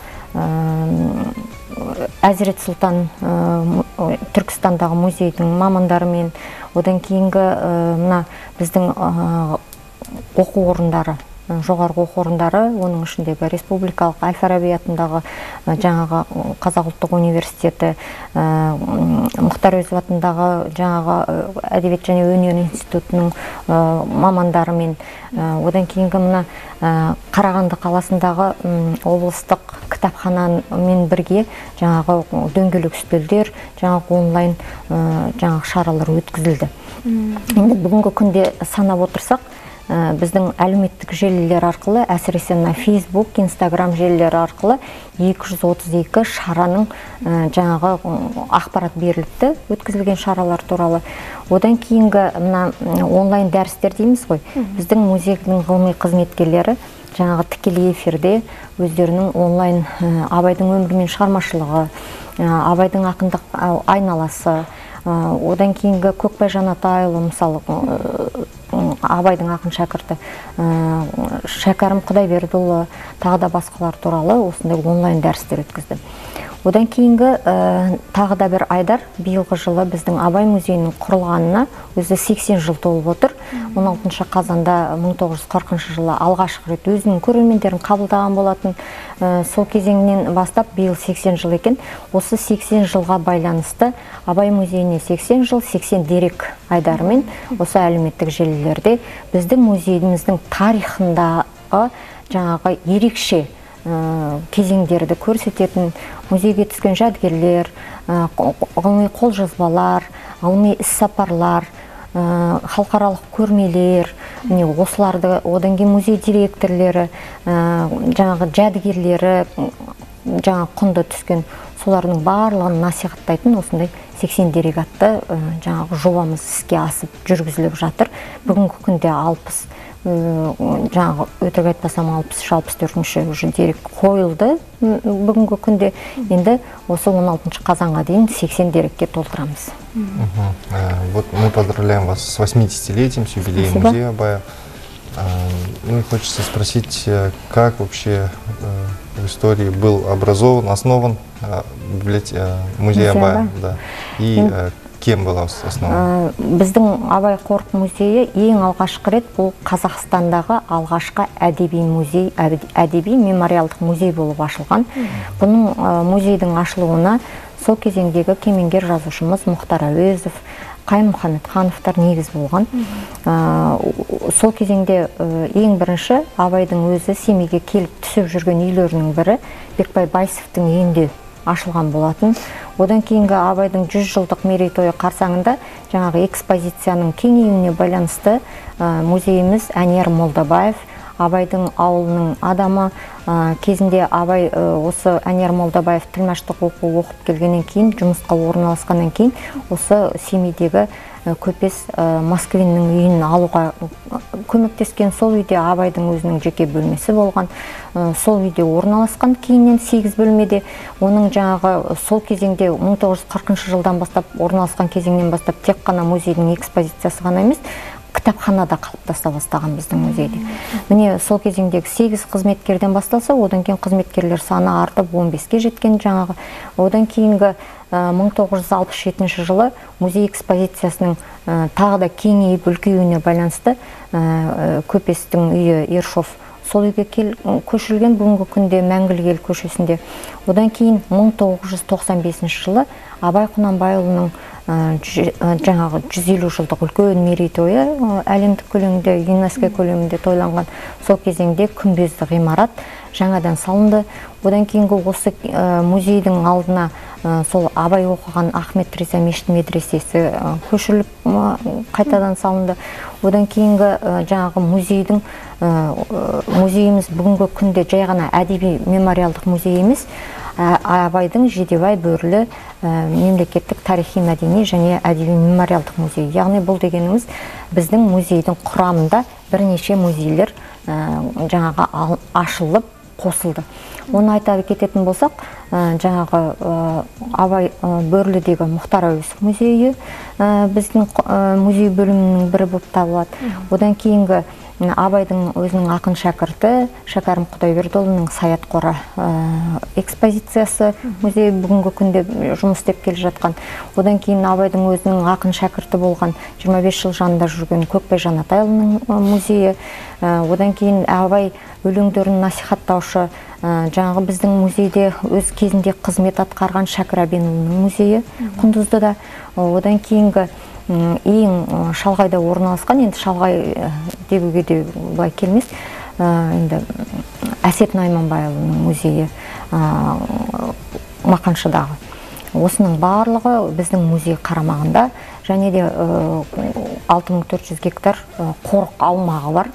Әзірет Сұлтан Түркістандағы музейдің мамандарымен, одан кейінгі мына біздің оқу орындары, жоғарғы оқу орындары, оның ішіндегі республикалық Әл-Фараби атындағы жаңағы Қазақ ұлттық университеті, Мұхтар Әуезов атындағы жаңағы әдебиет және өнер институтының мамандарымен, одан кейінгі мына Қарағанды қаласындағы облыстық кітапханамен бірге жаңағы дөңгелек үстелдер, жаңағы онлайн жаңағы шаралар өткізілді. Енді бүгінгі күнде санап отырсақ, біздің әлеуметтік желілер арқылы, әсіресе Facebook, Instagram желілері арқылы 232 шараның жаңағы ақпарат беріліпті, өткізілген шаралар туралы. Одан кейінгі онлайн дәрістер дейміз ғой, біздің музейдің ғылыми қызметкерлері жаңағы тікелей эфирде өздерінің онлайн абайдың өмірі мен шығармашылығы, абайдың ақындық айналасы, одан кейінгі Көкбай Жанатайұлы, мысалы абайдың ақын шәкірті Шәкәрім Құдайбердіұлы, тағы да басқалар туралы осындай онлайн дәрістер өткізді. Одан кейінгі тағы да бір айдар, биылғы жылы біздің Абай музейінің құрылғанына өзі 80 жыл толып отыр. 16 қазанда 1940 жылы алғашқы рет өзінің көрермендерін қабылдаған болатын. Сол кезеңнен бастап биыл 80 жыл екен. Осы 80 жылға байланысты Абай музейіне 80 жыл, 80 дерек айдарымен осы әлеуметтік желілерде біздің музейіміздің тарихындағы жаңағы ерекше кезеңдерді көрсететін, музейге түскен жәдігерлер, ғылыми қолжазбалар, ғылыми іс-сапарлар, халықаралық көрмелер, осыларды, одан кейін музей директорлері, жаңағы жәдігерлері, жаңа құнды түскен солардың барлығын насихаттайтын осындай 80 дерек атты жаңағы жобамыз іске асып жүргізіліп жатыр. Бүгінгі күнде 60, жаңағы өтірік айтпасам 63-64 уже дерек қойылды. Бүгінгі күнде енді осы 16 қазанға дейін 80 дерекке толтырамыз. Вот мы поздравляем вас с 80-летием, с юбилеем музея Абая. Ну и хочется спросить, как вообще в истории был образован, основан музей Абая, да, и кем была основана? Біздің Абай қорық музейі ең алғашқы рет бұл Қазақстандағы алғашқы әдеби музей, әдеби мемориалдық музей болып ашылған. Бұның музейдің ашылуына сол кезеңдегі кемеңгер жазушымыз Мұхтар Әуезов, Қайым Мұхамедхановтар негіз болған. Сол кезеңде ең бірінші Абайдың өзі Семейге келіп түсіп жүрген үйлерінің бірі Бекбай Байсовтың үйінде ашылған болатын. Одан кейінгі Абайдың 100 жылдық мерейтойы қарсаңында жаңағы экспозицияның кеңеюіне байланысты музейіміз Әнияр Молдабаев, Абайдың ауылының адамы, кезінде Абай осы Әнияр Молдабаев тілмәштік оқу оқып келгеннен кейін, жұмысқа орналасқаннан кейін, осы Семейдегі Көпес Москвиннің үйін алуға көмектескен. Сол үйде Абайдың өзінің жеке бөлмесі болған. Сол үйде орналасқан, кейіннен 8 бөлмеде. Оның жаңағы сол кезеңде 1940 жылдан бастап орналасқан кезеңнен бастап тек қана музейдің экспозициясы ғана емес, кітапханада қалыптаса бастаған біздің музейде. Міне сол кезеңдегі 8 қызметкерден басталса, одан кейін қызметкерлер саны артып 15-ке жеткен жаңағы. Одан кейінгі 1967 жылы музей экспозициясының тағы да кеңейіп үлкеюіне байланысты Көпестің үйі Ершов сол үйге көшірілген, бүгінгі күнде Мәңгілік ел көшесінде. Одан кейін 1995 жылы Абай Құнанбайұлының жаңағы 150 жылдық үлкен мерейтойы әлемдік көлемде, ЮНЕСКО көлемінде тойланған. Сол кезеңде күмбезді ғимарат жаңадан салынды. Одан кейінгі осы музейдің алдына сол Абай оқыған Ахмет Риза мешіт медресесі көшіріліп қайтадан салынды. Одан кейінгі жаңағы музейіміз бүгінгі күнде жай ғана әдеби мемориалдық музей емес, Абайдың Жидебай бөрілі мемлекеттік тарихи мәдени және әдеби мемориалдық музей. Яғни бұл дегеніміз біздің музейдің құрамында бірнеше музейлер жаңағы ашылып қосылды. Оны айта кететін болсақ, жаңағы Абай бөрлідегі Мұхтар Әуезов музейі біздің музей бөлімінің бірі болып табылады. Одан кейінгі Абайдың өзінің ақын шәкірті Шәкәрім Құдайбердіұлының Саят қоры экспозициясы музей бүгінгі күнде жұмыс істеп келе жатқан. Одан кейін Абайдың өзінің ақын шәкірті болған 25 жыл жанында жүрген Көкбай Жанатайұлының музейі. Одан кейін Абай өлеңдерін насихаттаушы жаңағы біздің музейде өз кезінде қызмет атқарған Шәкір Әбенұлының музейі Құндыздыда. Одан кейінгі ең шалғайда орналасқан, енді шалғай деуге де былай келмес, енді Әсет Найманбайұлының музейі Мақаншыдағы. Осының барлығы біздің музей қарамағында, және де 6400 гектар қорық аумағы бар.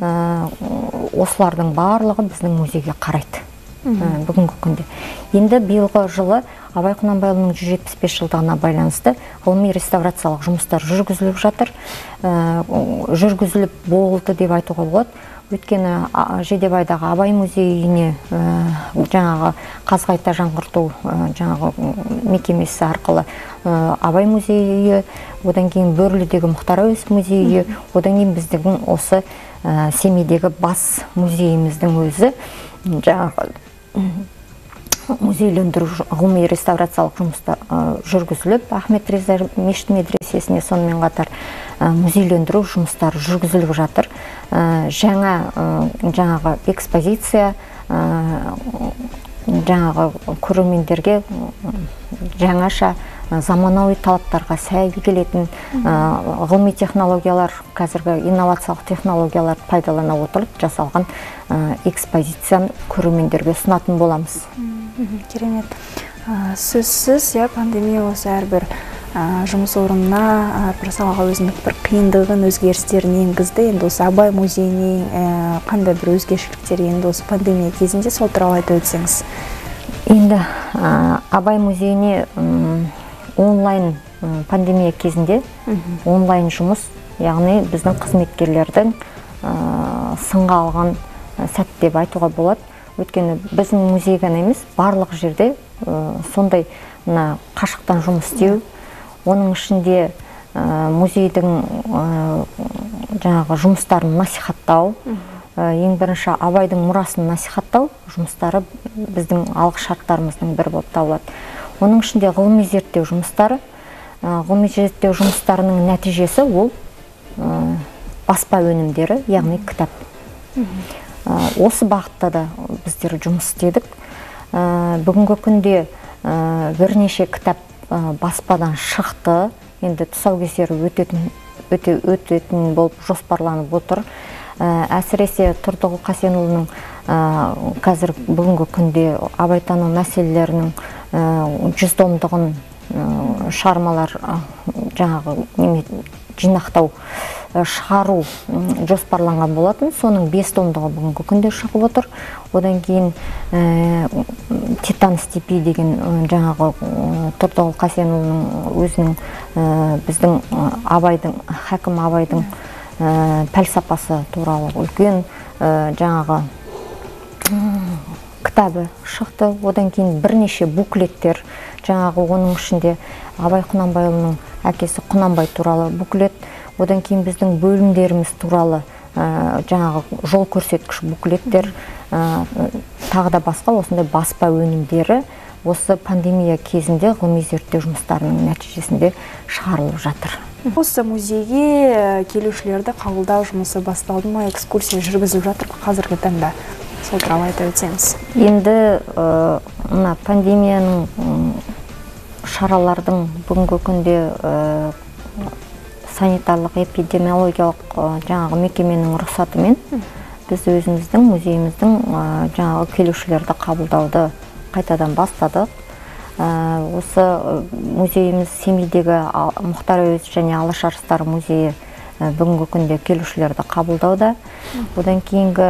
Осылардың барлығы біздің музейге қарайды бүгінгі күнде. Енді биылғы жылы Абай Құнанбайұлының 175 жылдығына байланысты ғылыми реставрациялық жұмыстар жүргізіліп жатыр. Жүргізіліп болды деп айтуға болады. Өткені Жидебайдағы Абай музейіне жаңағы қазқайта жаңғырту жаңағы мекемесі арқылы Абай музейі, одан кейін Бөрлідегі Мұхтар Әуезов музейі, одан кейін біздің осы Семейдегі бас музейіміздің өзі жаңағы музейлендіру ғылыми реставрациялық жұмыстар жүргізіліп, Ахмет Реза мешіт медресесіне сонымен қатар музейлендіру жұмыстары жүргізіліп жатыр. Жаңағы экспозиция жаңағы көрермендерге жаңаша заманауи талаптарға сай келетін ғылыми технологиялар, қазіргі инновациялық технологиялар пайдалана отырып жасалған экспозицияны көрермендерге ұсынатын боламыз. Керемет. Сөзсіз, пандемия осы әрбір жұмыс орнына, әрбір салаға өзінің бір қиындығын, өзгерістерін енгізді. Енді осы Абай музейіне қандай бір өзгешіліктер енді осы пандемия кезінде сол туралы айтып өтсеңіз. Енді Абай музейіне онлайн пандемия кезінде онлайн жұмыс, яғни біздің қызметкерлердің сынға алған сәт деп айтуға болады. Өйткені біздің музей ғана емес, барлық жерде сондай қашықтан жұмыс істеу, оның ішінде музейдің жаңағы жұмыстарын насихаттау, ең бірінші Абайдың мұрасын насихаттау жұмыстары біздің алғы шарттарымыздың бірі болып табылады. Оның ішінде ғылыми зерттеу жұмыстары, ғылыми зерттеу жұмыстарының нәтижесі ол баспа өнімдері, яғни кітап. Осы бағытта да біздер жұмыс істедік. Бүгінгі күнде бірнеше кітап баспадан шықты. Енді тұсаукесері өтетін болып жоспарланып отыр. Әсіресе Тұрдығұл Қасенұлының қазір бүгінгі күнде абайтану мәселелерінің 100 томдығын шығармалар жаңағы жинақтау шығару жоспарланған болатын. Соның 5 томдығы бүгінгі күнде шығып отыр. Одан кейін Титан степи деген жаңағы Тұрдығұл Қасенұлының өзінің біздің Абайдың, Хакім Абайдың пәлсапасы туралы үлкен жаңағы кітабы шықты. Одан кейін бірнеше буклеттер, жаңағы оның ішінде Абай Құнанбайұлының әкесі Құнанбай туралы буклет, одан кейін біздің бөлімдеріміз туралы жаңағы жол көрсеткіш буклеттер, тағы да басқа осындай баспа өнімдері осы пандемия кезінде ғылыми зерттеу жұмыстарының нәтижесінде шығарылып жатыр. Осы музейге келушілерді қабылдау жұмысы басталды ма, экскурсия жүргізіп жатыр қазіргі таңда? Сол туралы айтып өтсеңіз. Енді мына пандемияның шаралардың бүгінгі күнде санитарлық эпидемиологиялық жаңағы мекеменің рұқсатымен біз өзіміздің музейіміздің жаңағы келушілерді қабылдауды қайтадан бастадық. Осы музейіміз Семейдегі Мұхтар Әуезов және Алаш арыстары музейі бүгінгі күнде келушілерді қабылдауда. Одан кейінгі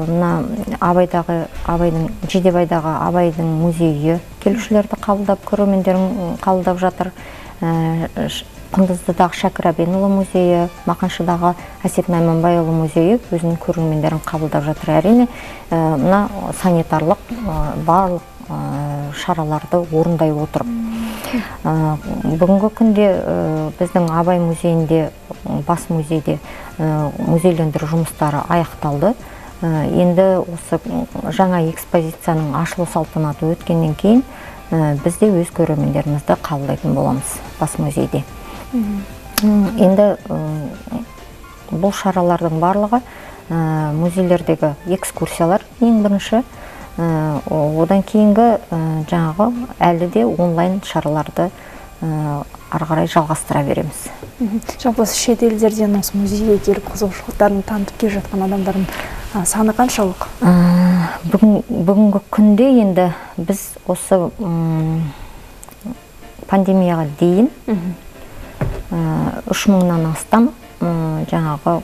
Жидебайдағы Абайдың музейі келушілерді қабылдап, көрермендерін қабылдап жатыр. Құндыздыдағы Шәкір Әбенұлы музейі, Мақаншыдағы Әсет Найманбайұлы музейі өзінің көрермендерін қабылдап жатыр. Әрине, мына санитарлық барлық шараларды орындай отырып. Бүгінгі күнде біздің Абай музейінде, бас музейде музейлендіру жұмыстары аяқталды. Енді осы жаңа экспозицияның ашылу салтанаты өткеннен кейін бізде өз көрермендерімізді қабылдайтын боламыз бас музейде. Енді бұл шаралардың барлығы музейлердегі экскурсиялар ең бірінші, одан кейінгі жаңағы әлі де онлайн шараларды ары қарай жалғастыра береміз. Жалпы шет елдерден осы музейге келіп қызығушылықтарын танытып келе жатқан адамдардың саны қаншалық? Бүгінгі күнде енді біз осы пандемияға дейін 3000-нан астам жаңағы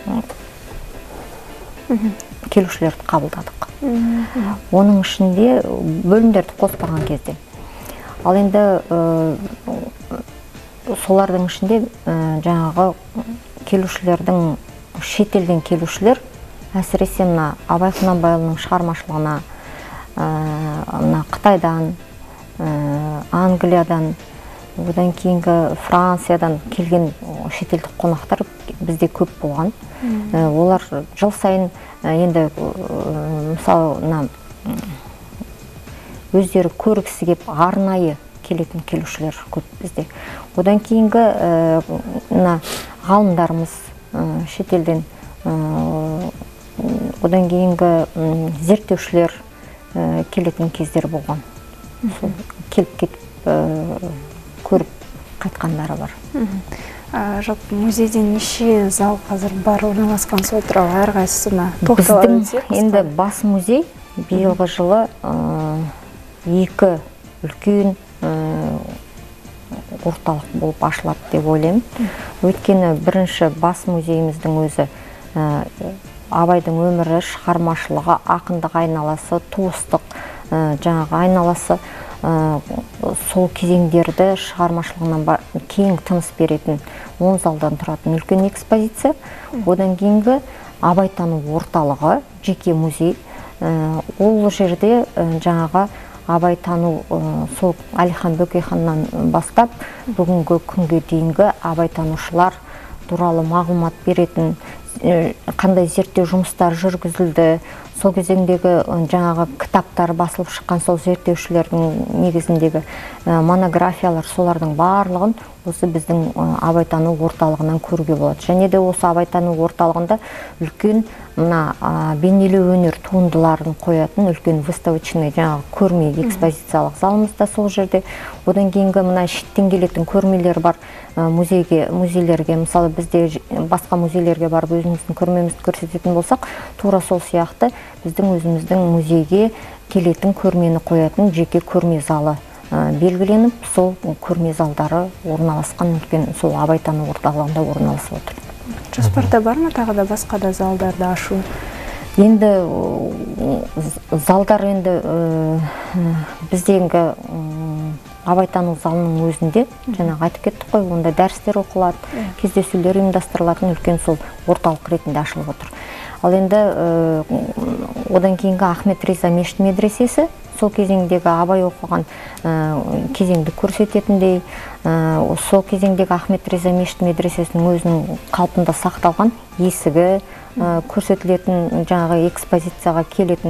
келушілерді қабылдадық. Оның ішінде бөлімдерді қоспаған кезде. Ал енді солардың ішінде жаңағы келушілердің, шетелден келушілер әсіресе мына Абай Құнанбайұлының шығармашылығына мына Қытайдан, Англиядан, одан кейінгі Франциядан келген шетелдік қонақтар бізде көп болған. Олар жыл сайын енді мысалы өздері көргісі кеп арнайы келетін келушілер көп бізде. Одан кейінгі ғалымдарымыз шетелден, одан кейінгі зерттеушілер келетін кездер болған. Келіп кетіп көріп қайтқандары бар. Жалпы музейден неше зал қазір бар орналасқан, сол туралы әрқайсысына тоқтала өтсек? Енді бас музей биылғы жылы 2 үлкен орталық болып ашылады деп ойлаймын. Өйткені бірінші бас музейіміздің өзі Абайдың өмірі, шығармашылығы, ақындық айналасы, туыстық жаңағы айналасы, сол кезеңдерді шығармашылығынан кең тыныс беретін 10 залдан тұратын үлкен экспозиция. Одан кейінгі абайтану орталығы, жеке музей. Ол жерде жаңағы абайтану сол Әлихан Бөкейханнан бастап бүгінгі күнге дейінгі абайтанушылар туралы мағлұмат беретін, қандай зерттеу жұмыстар жүргізілді, сол кезеңдегі жаңағы кітаптар басылып шыққан сол зерттеушілердің негізіндегі монографиялар, солардың барлығын осы біздің абайтану орталығынан көруге болады. Және де осы абайтану орталығында үлкен бейнелеу өнер туындыларын қоятын үлкен выставочный жаңағы көрме экспозициялық залымыз да сол жерде. Одан кейінгі шеттен келетін көрмелер бар музейлерге, мысалы бізде басқа музейлерге барып өзіміздің көрмемізді көрсететін болсақ, тура сол сияқты біздің өзіміздің музейге келетін көрмені қоятын жеке көрме залы белгіленіп, сол көрме залдары орналасқан үлкен сол абайтану орталығында орналасып отыр. Жоспарда бар ма тағы да басқа да залдарды ашу? Енді залдар енді біздегі абайтану залының өзінде, жаңағы айтып кеттік қой, онда дәрістер оқылады, кездесулер ұйымдастырылатын үлкен сол орталық ретінде ашылып отыр. Ал енді одан кейінгі Ахмет Риза мешіт медресесі, сол кезеңдегі Абай оқыған кезеңді көрсететіндей, сол кезеңдегі Ахмет Риза мешіт медресесінің өзінің қалпында сақталған есігі, көрсетілетін жаңағы экспозицияға келетін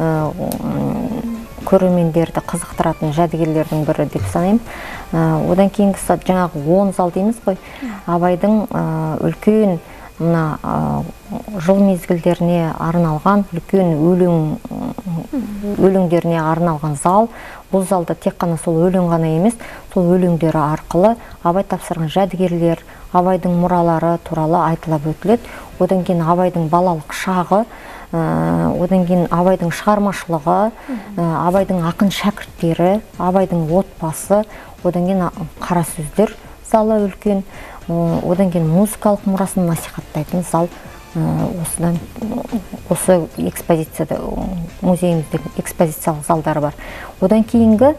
көрермендерді қызықтыратын жәдігерлердің бірі деп санаймын. Одан кейінгісі жаңағы 10 зал дейміз ғой, Абайдың үлкен жыл мезгілдеріне арналған, үлкен өлеңдеріне арналған зал. Бұл залда тек қана сол өлең ғана емес, сол өлеңдері арқылы Абай тапсырған жәдігерлер, Абайдың мұралары туралы айтылып өтіледі. Одан кейін Абайдың балалық шағы, одан кейін Абайдың шығармашылығы, Абайдың ақын шәкірттері, Абайдың отбасы, одан кейін қара сөздер залы үлкен, одан кейін музыкалық мұрасын насихаттайтын зал. Осы экспозицияда, музейімізде экспозициялық залдары бар. Одан кейінгі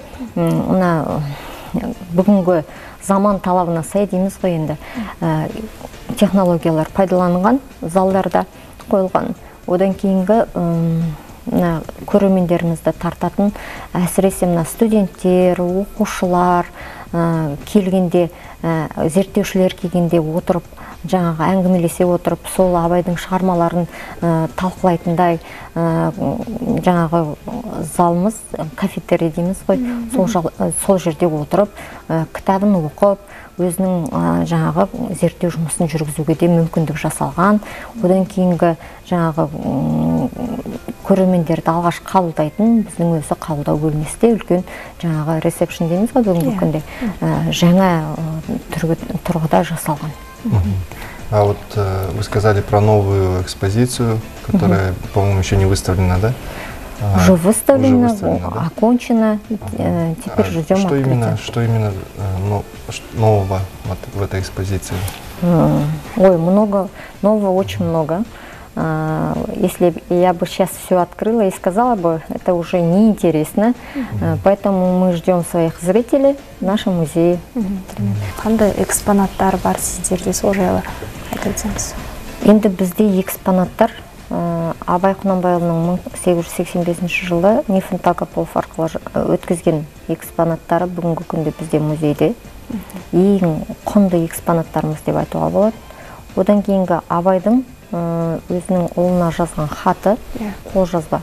бүгінгі заман талабына сай дейміз ғой, енді технологиялар пайдаланған залдарда қойылған. Одан кейінгі көрермендерімізді тартатын, әсіресе студенттер, оқушылар келгенде, зерттеушілер келгенде отырып, жаңағы әңгімелесе отырып, сол Абайдың шығармаларын талқылайтындай жаңағы залымыз, кафетерий дейміз ғой, сол жерде отырып, кітабын оқып, өзінің жаңағы зерттеу жұмысын жүргізуге де мүмкіндік жасалған. Одан кейінгі жаңағы көрермендерді алғаш қабылдайтын біздің өзі қабылдау бөлмесі де үлкен жаңағы ресепшн дейміз ғой, бүгінгі күнде жаңа тұрғыда жасалған. А вот вы сказали про новую экспозицию, которая, по-моему, еще не выставлена, да? Уже выставлена, да? Окончена, теперь ждем открытия. Что именно нового вот в этой экспозиции? Ой, много, нового очень много. Если я бы сейчас все открыла и сказала бы, это уже неинтересно. Поэтому мы ждем своих зрителей в нашем музее. Қандай экспонаттар бар сіздерде, сол жайлы айтып өтсеңіз? Енді бізде экспонаттар Абай Құнанбайұлының 1885 жылы Нифон Тагапов арқылы өткізген экспонаттары бүгінгі күнде бізде музейде ең құнды экспонаттарымыз деп айтуға болады. Одан кейінгі Абайдың өзінің ұлына жазған хаты, қолжазба,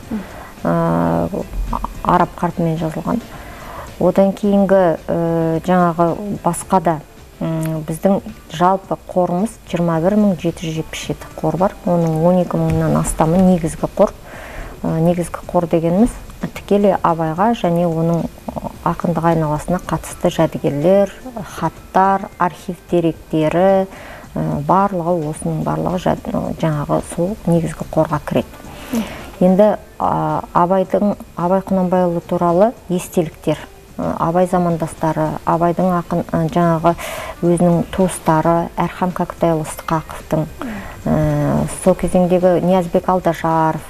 араб қарпімен жазылған. Одан кейінгі жаңағы басқа да біздің жалпы қорымыз 21.777 қор бар. Оның 12.000-нан астамы негізгі қор. Негізгі қор дегеніміз тікелей Абайға және оның ақындық айналасына қатысты жәдігерлер, хаттар, архив деректері, барлығы осының барлығы жаңағы сол негізгі қорға кіреді. Енді Абай Құнанбайұлы туралы естеліктер, Абай замандастары, Абайдың ақын жаңағы өзінің туыстары, Әрхам Кәкітайұлы Ысқақовтың, сол кезеңдегі Ниязбек Алдажаров,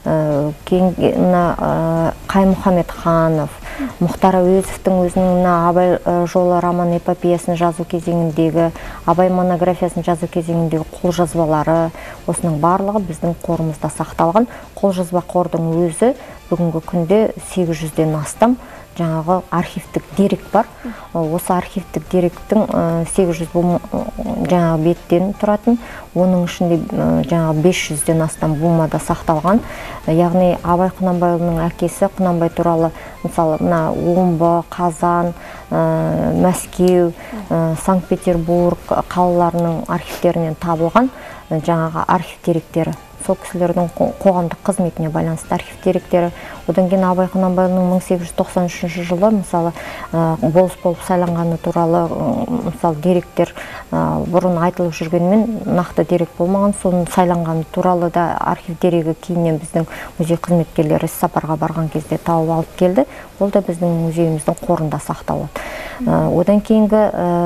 Қаймұхамед Ханов, Мұхтар Әуезовтің өзінің Абай жолы роман эпопеясын жазу кезеңіндегі, Абай монографиясын жазу кезеңіндегі қолжазбалары, осының барлығы біздің қорымызда сақталған. Қолжазба қордың өзі бүгінгі күнде 800-ден астам жаңағы архивтік дерек бар. Осы архивтік деректің 800 жаңағы беттен тұратын, оның ішінде жаңағы 500-ден астам бумада сақталған. Яғни Абай Құнанбайұлының әкесі Құнанбай туралы, мысалы, Омбы, Қазан, Мәскеу, Санкт-Петербург қалаларының архивтерінен табылған жаңағы архив деректері. Сол кісілердің қоғамдық қызметіне байланысты архив деректері. Одан кейін Абай Құнанбайұлының 1893 жылы, мысалы, болыс болып сайланғаны туралы, мысалы, деректер бұрын айтылып жүргенмен нақты дерек болмаған. Соның сайланғаны туралы да архив дерегі кейіннен біздің музей қызметкерлері сапарға барған кезде тауып алып келді. Ол да біздің музейіміздің қорында сақталады. Одан кейінгі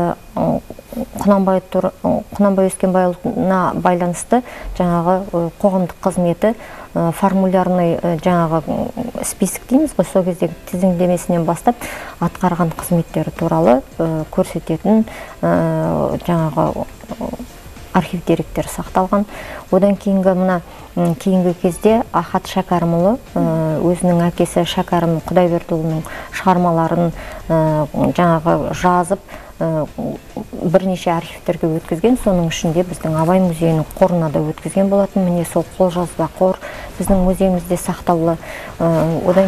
Құнанбай Өскенбайұлына байланысты жаңағы қоғамдық қызметі формулярный жаңағы список дейміз ғой, сол кездегі тізімдемесінен бастап атқарған қызметтері туралы көрсететін жаңағы архив деректері сақталған. Одан кейінгі кезде Ахат Шәкәрімұлы өзінің әкесі Шәкәрім Құдайбердіұлының шығармаларын жаңағы жазып бірнеше архивтерге өткізген. Соның ішінде біздің Абай музейінің қорына да өткізген болатын. Міне сол қолжазба қор біздің музейімізде сақтаулы. Одан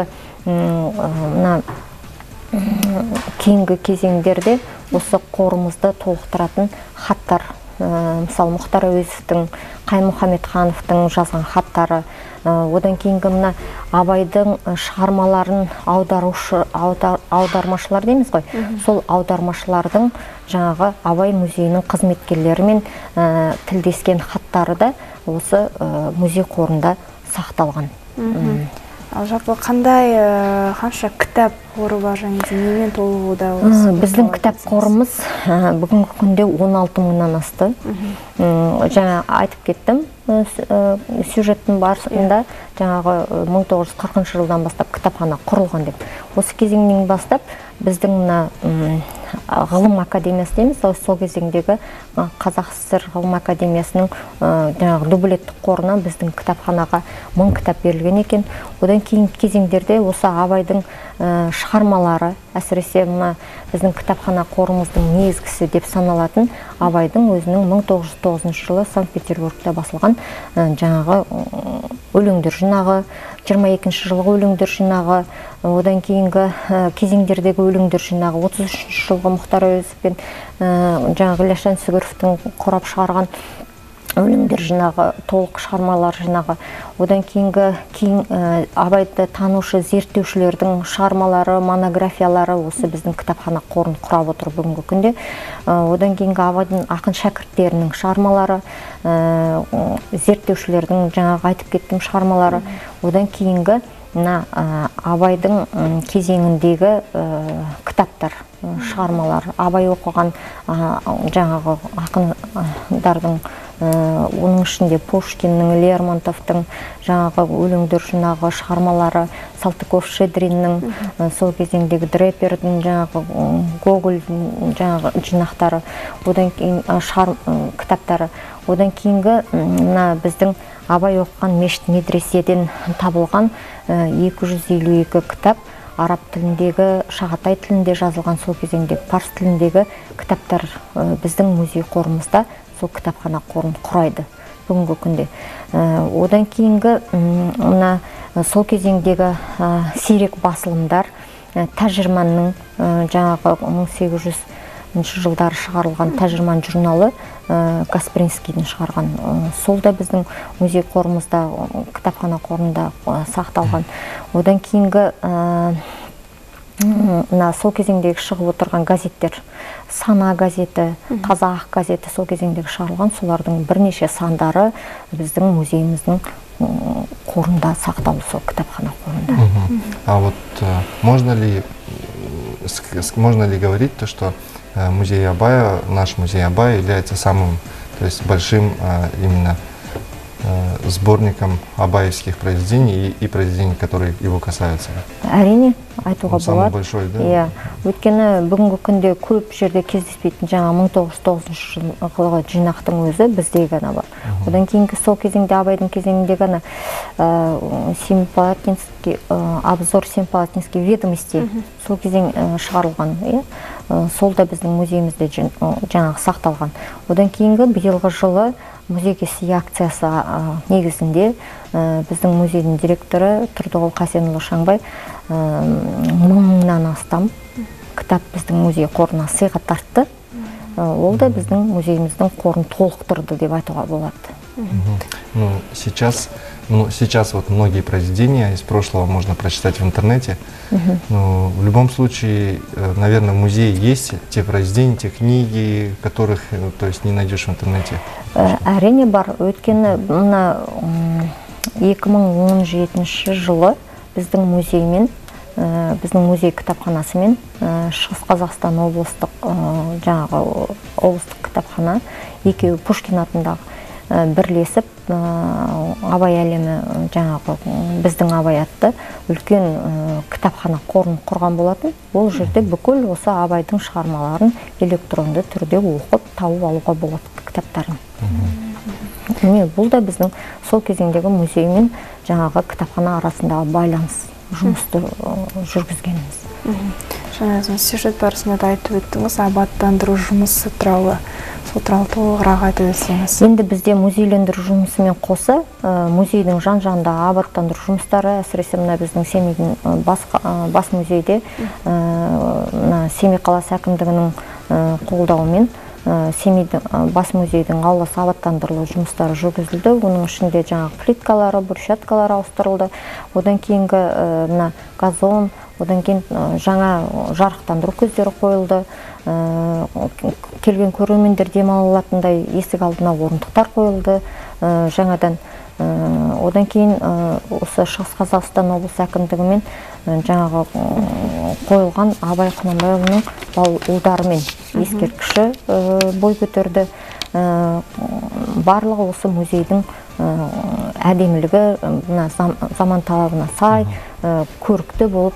кейінгі кезеңдерде осы қорымызды толықтыратын хаттар, мысалы, Мұхтар Әуезовтің, Қаймұхамед Хановтың жазған хаттары, одан кейінгі Абайдың шығармаларын аудармашылар дейміз ғой, сол аудармашылардың жаңағы Абай музейінің қызметкерлерімен тілдескен хаттары да осы музей қорында сақталған. Ал жалпы қандай қанша кітап қоры бар және немен толығуда? Біздің кітап қорымыз бүгінгі күнде 16.000-нан асты. Жаңа айтып кеттім, сюжеттің барысында жаңағы 1940 жылдан бастап кітапхана құрылған деп. Осы кезеңнен бастап біздің ғылым академиясы дейміз, сол кезеңдегі Қазақ СССР ғылым академиясының жаңағы дублеттік қорына біздің кітапханаға 1000 кітап берілген екен. Одан кейін кезеңдерде осы Абайдың шығармалары, әсіресе біздің кітапхана қорымыздың негізгісі деп саналатын Абайдың өзінің 1909 жылы Санкт-Петербургта басылған жаңағы өлеңдер жинағы, 22 жылғы өлеңдер жинағы, одан кейінгі кезеңдердегі өлеңдер жинағы, 33 жылғы Мұхтар Әуезов пен жаңағы Ілияс Жансүгіровтің құрап шығарған өлеңдер жинағы, толық шығармалар жинағы, одан кейінгі Абайды танушы зерттеушілердің шығармалары, монографиялары осы біздің кітапхана қорын құрап отыр бүгінгі күнде. Одан кейінгі Абайдың ақын шәкірттерінің шығармалары, зерттеушілердің жаңағы айтып кеттім шығармалары, одан кейінгі Абайдың кезеңіндегі кітаптар, шығармалар, Абай оқыған жаңағы ақындардың, оның ішінде Пушкиннің, Лермонтовтың жаңағы өлеңдер жинағы, шығармалары, Салтыков-Щедриннің, сол кезеңдегі Дрейпердің жаңағы Гогольдің жаңағы жинақтары, одан кейін кітаптары, одан кейінгі біздің Абай оқыған мешіт медреседен табылған 252 кітап, араб тіліндегі, шағатай тілінде жазылған сол кезеңдегі парс тіліндегі кітаптар біздің музей қорымызда сол кітапхана қорын құрайды бүгінгі күнде. Одан кейінгі сол кезеңдегі сирек басылымдар, Тәжірманның жаңағы 1800 жылдары шығарылған Тәжірман журналы Каспринскийдің шығарған. Сол да біздің музей қорымызда, кітапхана қорында сақталған. Одан кейінгі сол кезеңдегі шығып отырған газеттер, Сана газеті, Қазақ газеті сол кезеңдегі шығарылған, солардың бірнеше сандары біздің музейіміздің қорында сақтаулы, сол кітапхана қорында. А вот можно ли говорить то, что музей Абая, наш музей Абая является самым, то есть большим именно сборником абаевских произведений и произведений, которые его касаются? Әрине, айтуға болады. Самый большой, да? Иә, өйткені бүгінгі күнде көп жерде кездеспейтін жаңа 1909 жылғы жинақтың өзі бізде ғана бар. Одан кейінгі сол кезеңде, Абайдың кезеңінде ғана Семипалатинский, обзор Семипалатинский ведомости сол кезең шығарылған. Сол да біздің музейімізде жаңағы сақталған. Одан кейінгі биылғы жылы музейге сый акциясы негізінде біздің музейдің директоры Тұрдығұл Қасенұлы Шаңбай 1000-нан астам кітап біздің музей қорына сыйға тартты. Ол да біздің музейіміздің қорын толықтырды деп айтуға болады. Сейчас вот многие произведения из прошлого можно прочитать в интернете, но в любом случае, наверное, в музее есть те произведения, те книги, которых, то есть, не найдешь в интернете. Әрине бар, өйткені 2017 жылы біздің музеймен, біздің музей кітапханасымен Шығыс Қазақстан облыстық жаңағы облыстық кітапхана екеуі Пушкин атындағы бірлесіп Абай әлемі жаңағы біздің Абай атты үлкен кітапхана қорын құрған болатын. Ол жерде бүкіл осы Абайдың шығармаларын электронды түрде оқып тауып алуға болады кітаптарын. Бұл да біздің сол кезеңдегі музей мен жаңағы кітапхана арасындағы байланыс жұмысты жүргізгеніміз. Жаңа сюжет барысында да айтып өттіңіз, абаттандыру жұмысы туралы, сол туралы толығырақ айтып өтсеңіз. Енді бізде музейлендіру жұмысымен қоса, музейдің жан-жағындағы абаттандыру жұмыстары, әсіресе мына біздің Семейдің бас музейде, Семей қаласы әкімдігінің қолдауымен Семейдің бас музейдің ауласы абаттандырылу жұмыстары жүргізілді. Оның ішінде жаңағы плиткалары, брусчаткалары ауыстырылды. Одан кейінгі газон, одан кейін жаңа жарықтандыру көздері қойылды. Келген көрермендер демала алатындай есік алдына орындықтар қойылды. Жаңадан одан кейін осы Шығыс Қазақстан облысы әкімдігімен жаңағы қойылған Абай Құнанбайұлының ұлдарымен ескерткіші бой көтерді. Барлығы осы музейдің әдемілігі заман талабына сай, көрікті болып,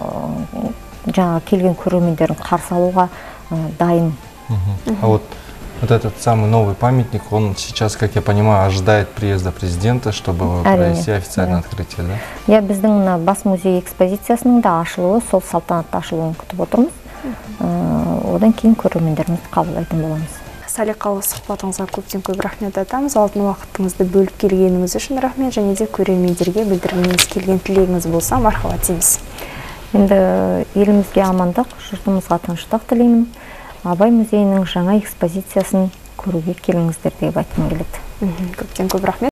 жаңа келген көрермендерін қарсы алуға дайын. А вот этот самый новый памятник, он сейчас, как я понимаю, ожидает приезда президента, чтобы провести официальное открытие, да? Я біздің бас музей экспозициясының да ашылуы, сол салтанатты ашылуын күтіп отырмыз. Одан кейін көрермендерімізді қабылдайтын боламыз. Салиқалы сұхбатыңызға көптен көп рахмет айтамыз. Алтын уақытыңызды бөліп келгеніңіз үшін рахмет, және де көрермендерге білдіргіңіз келген тілегіңіз болса мархабат дейміз. Енді елімізге амандық, жұртымызға тыныштық тілеймін. Абай музейінің жаңа экспозициясын көруге келіңіздер деп айтқым келеді. Көптен көп рахмет.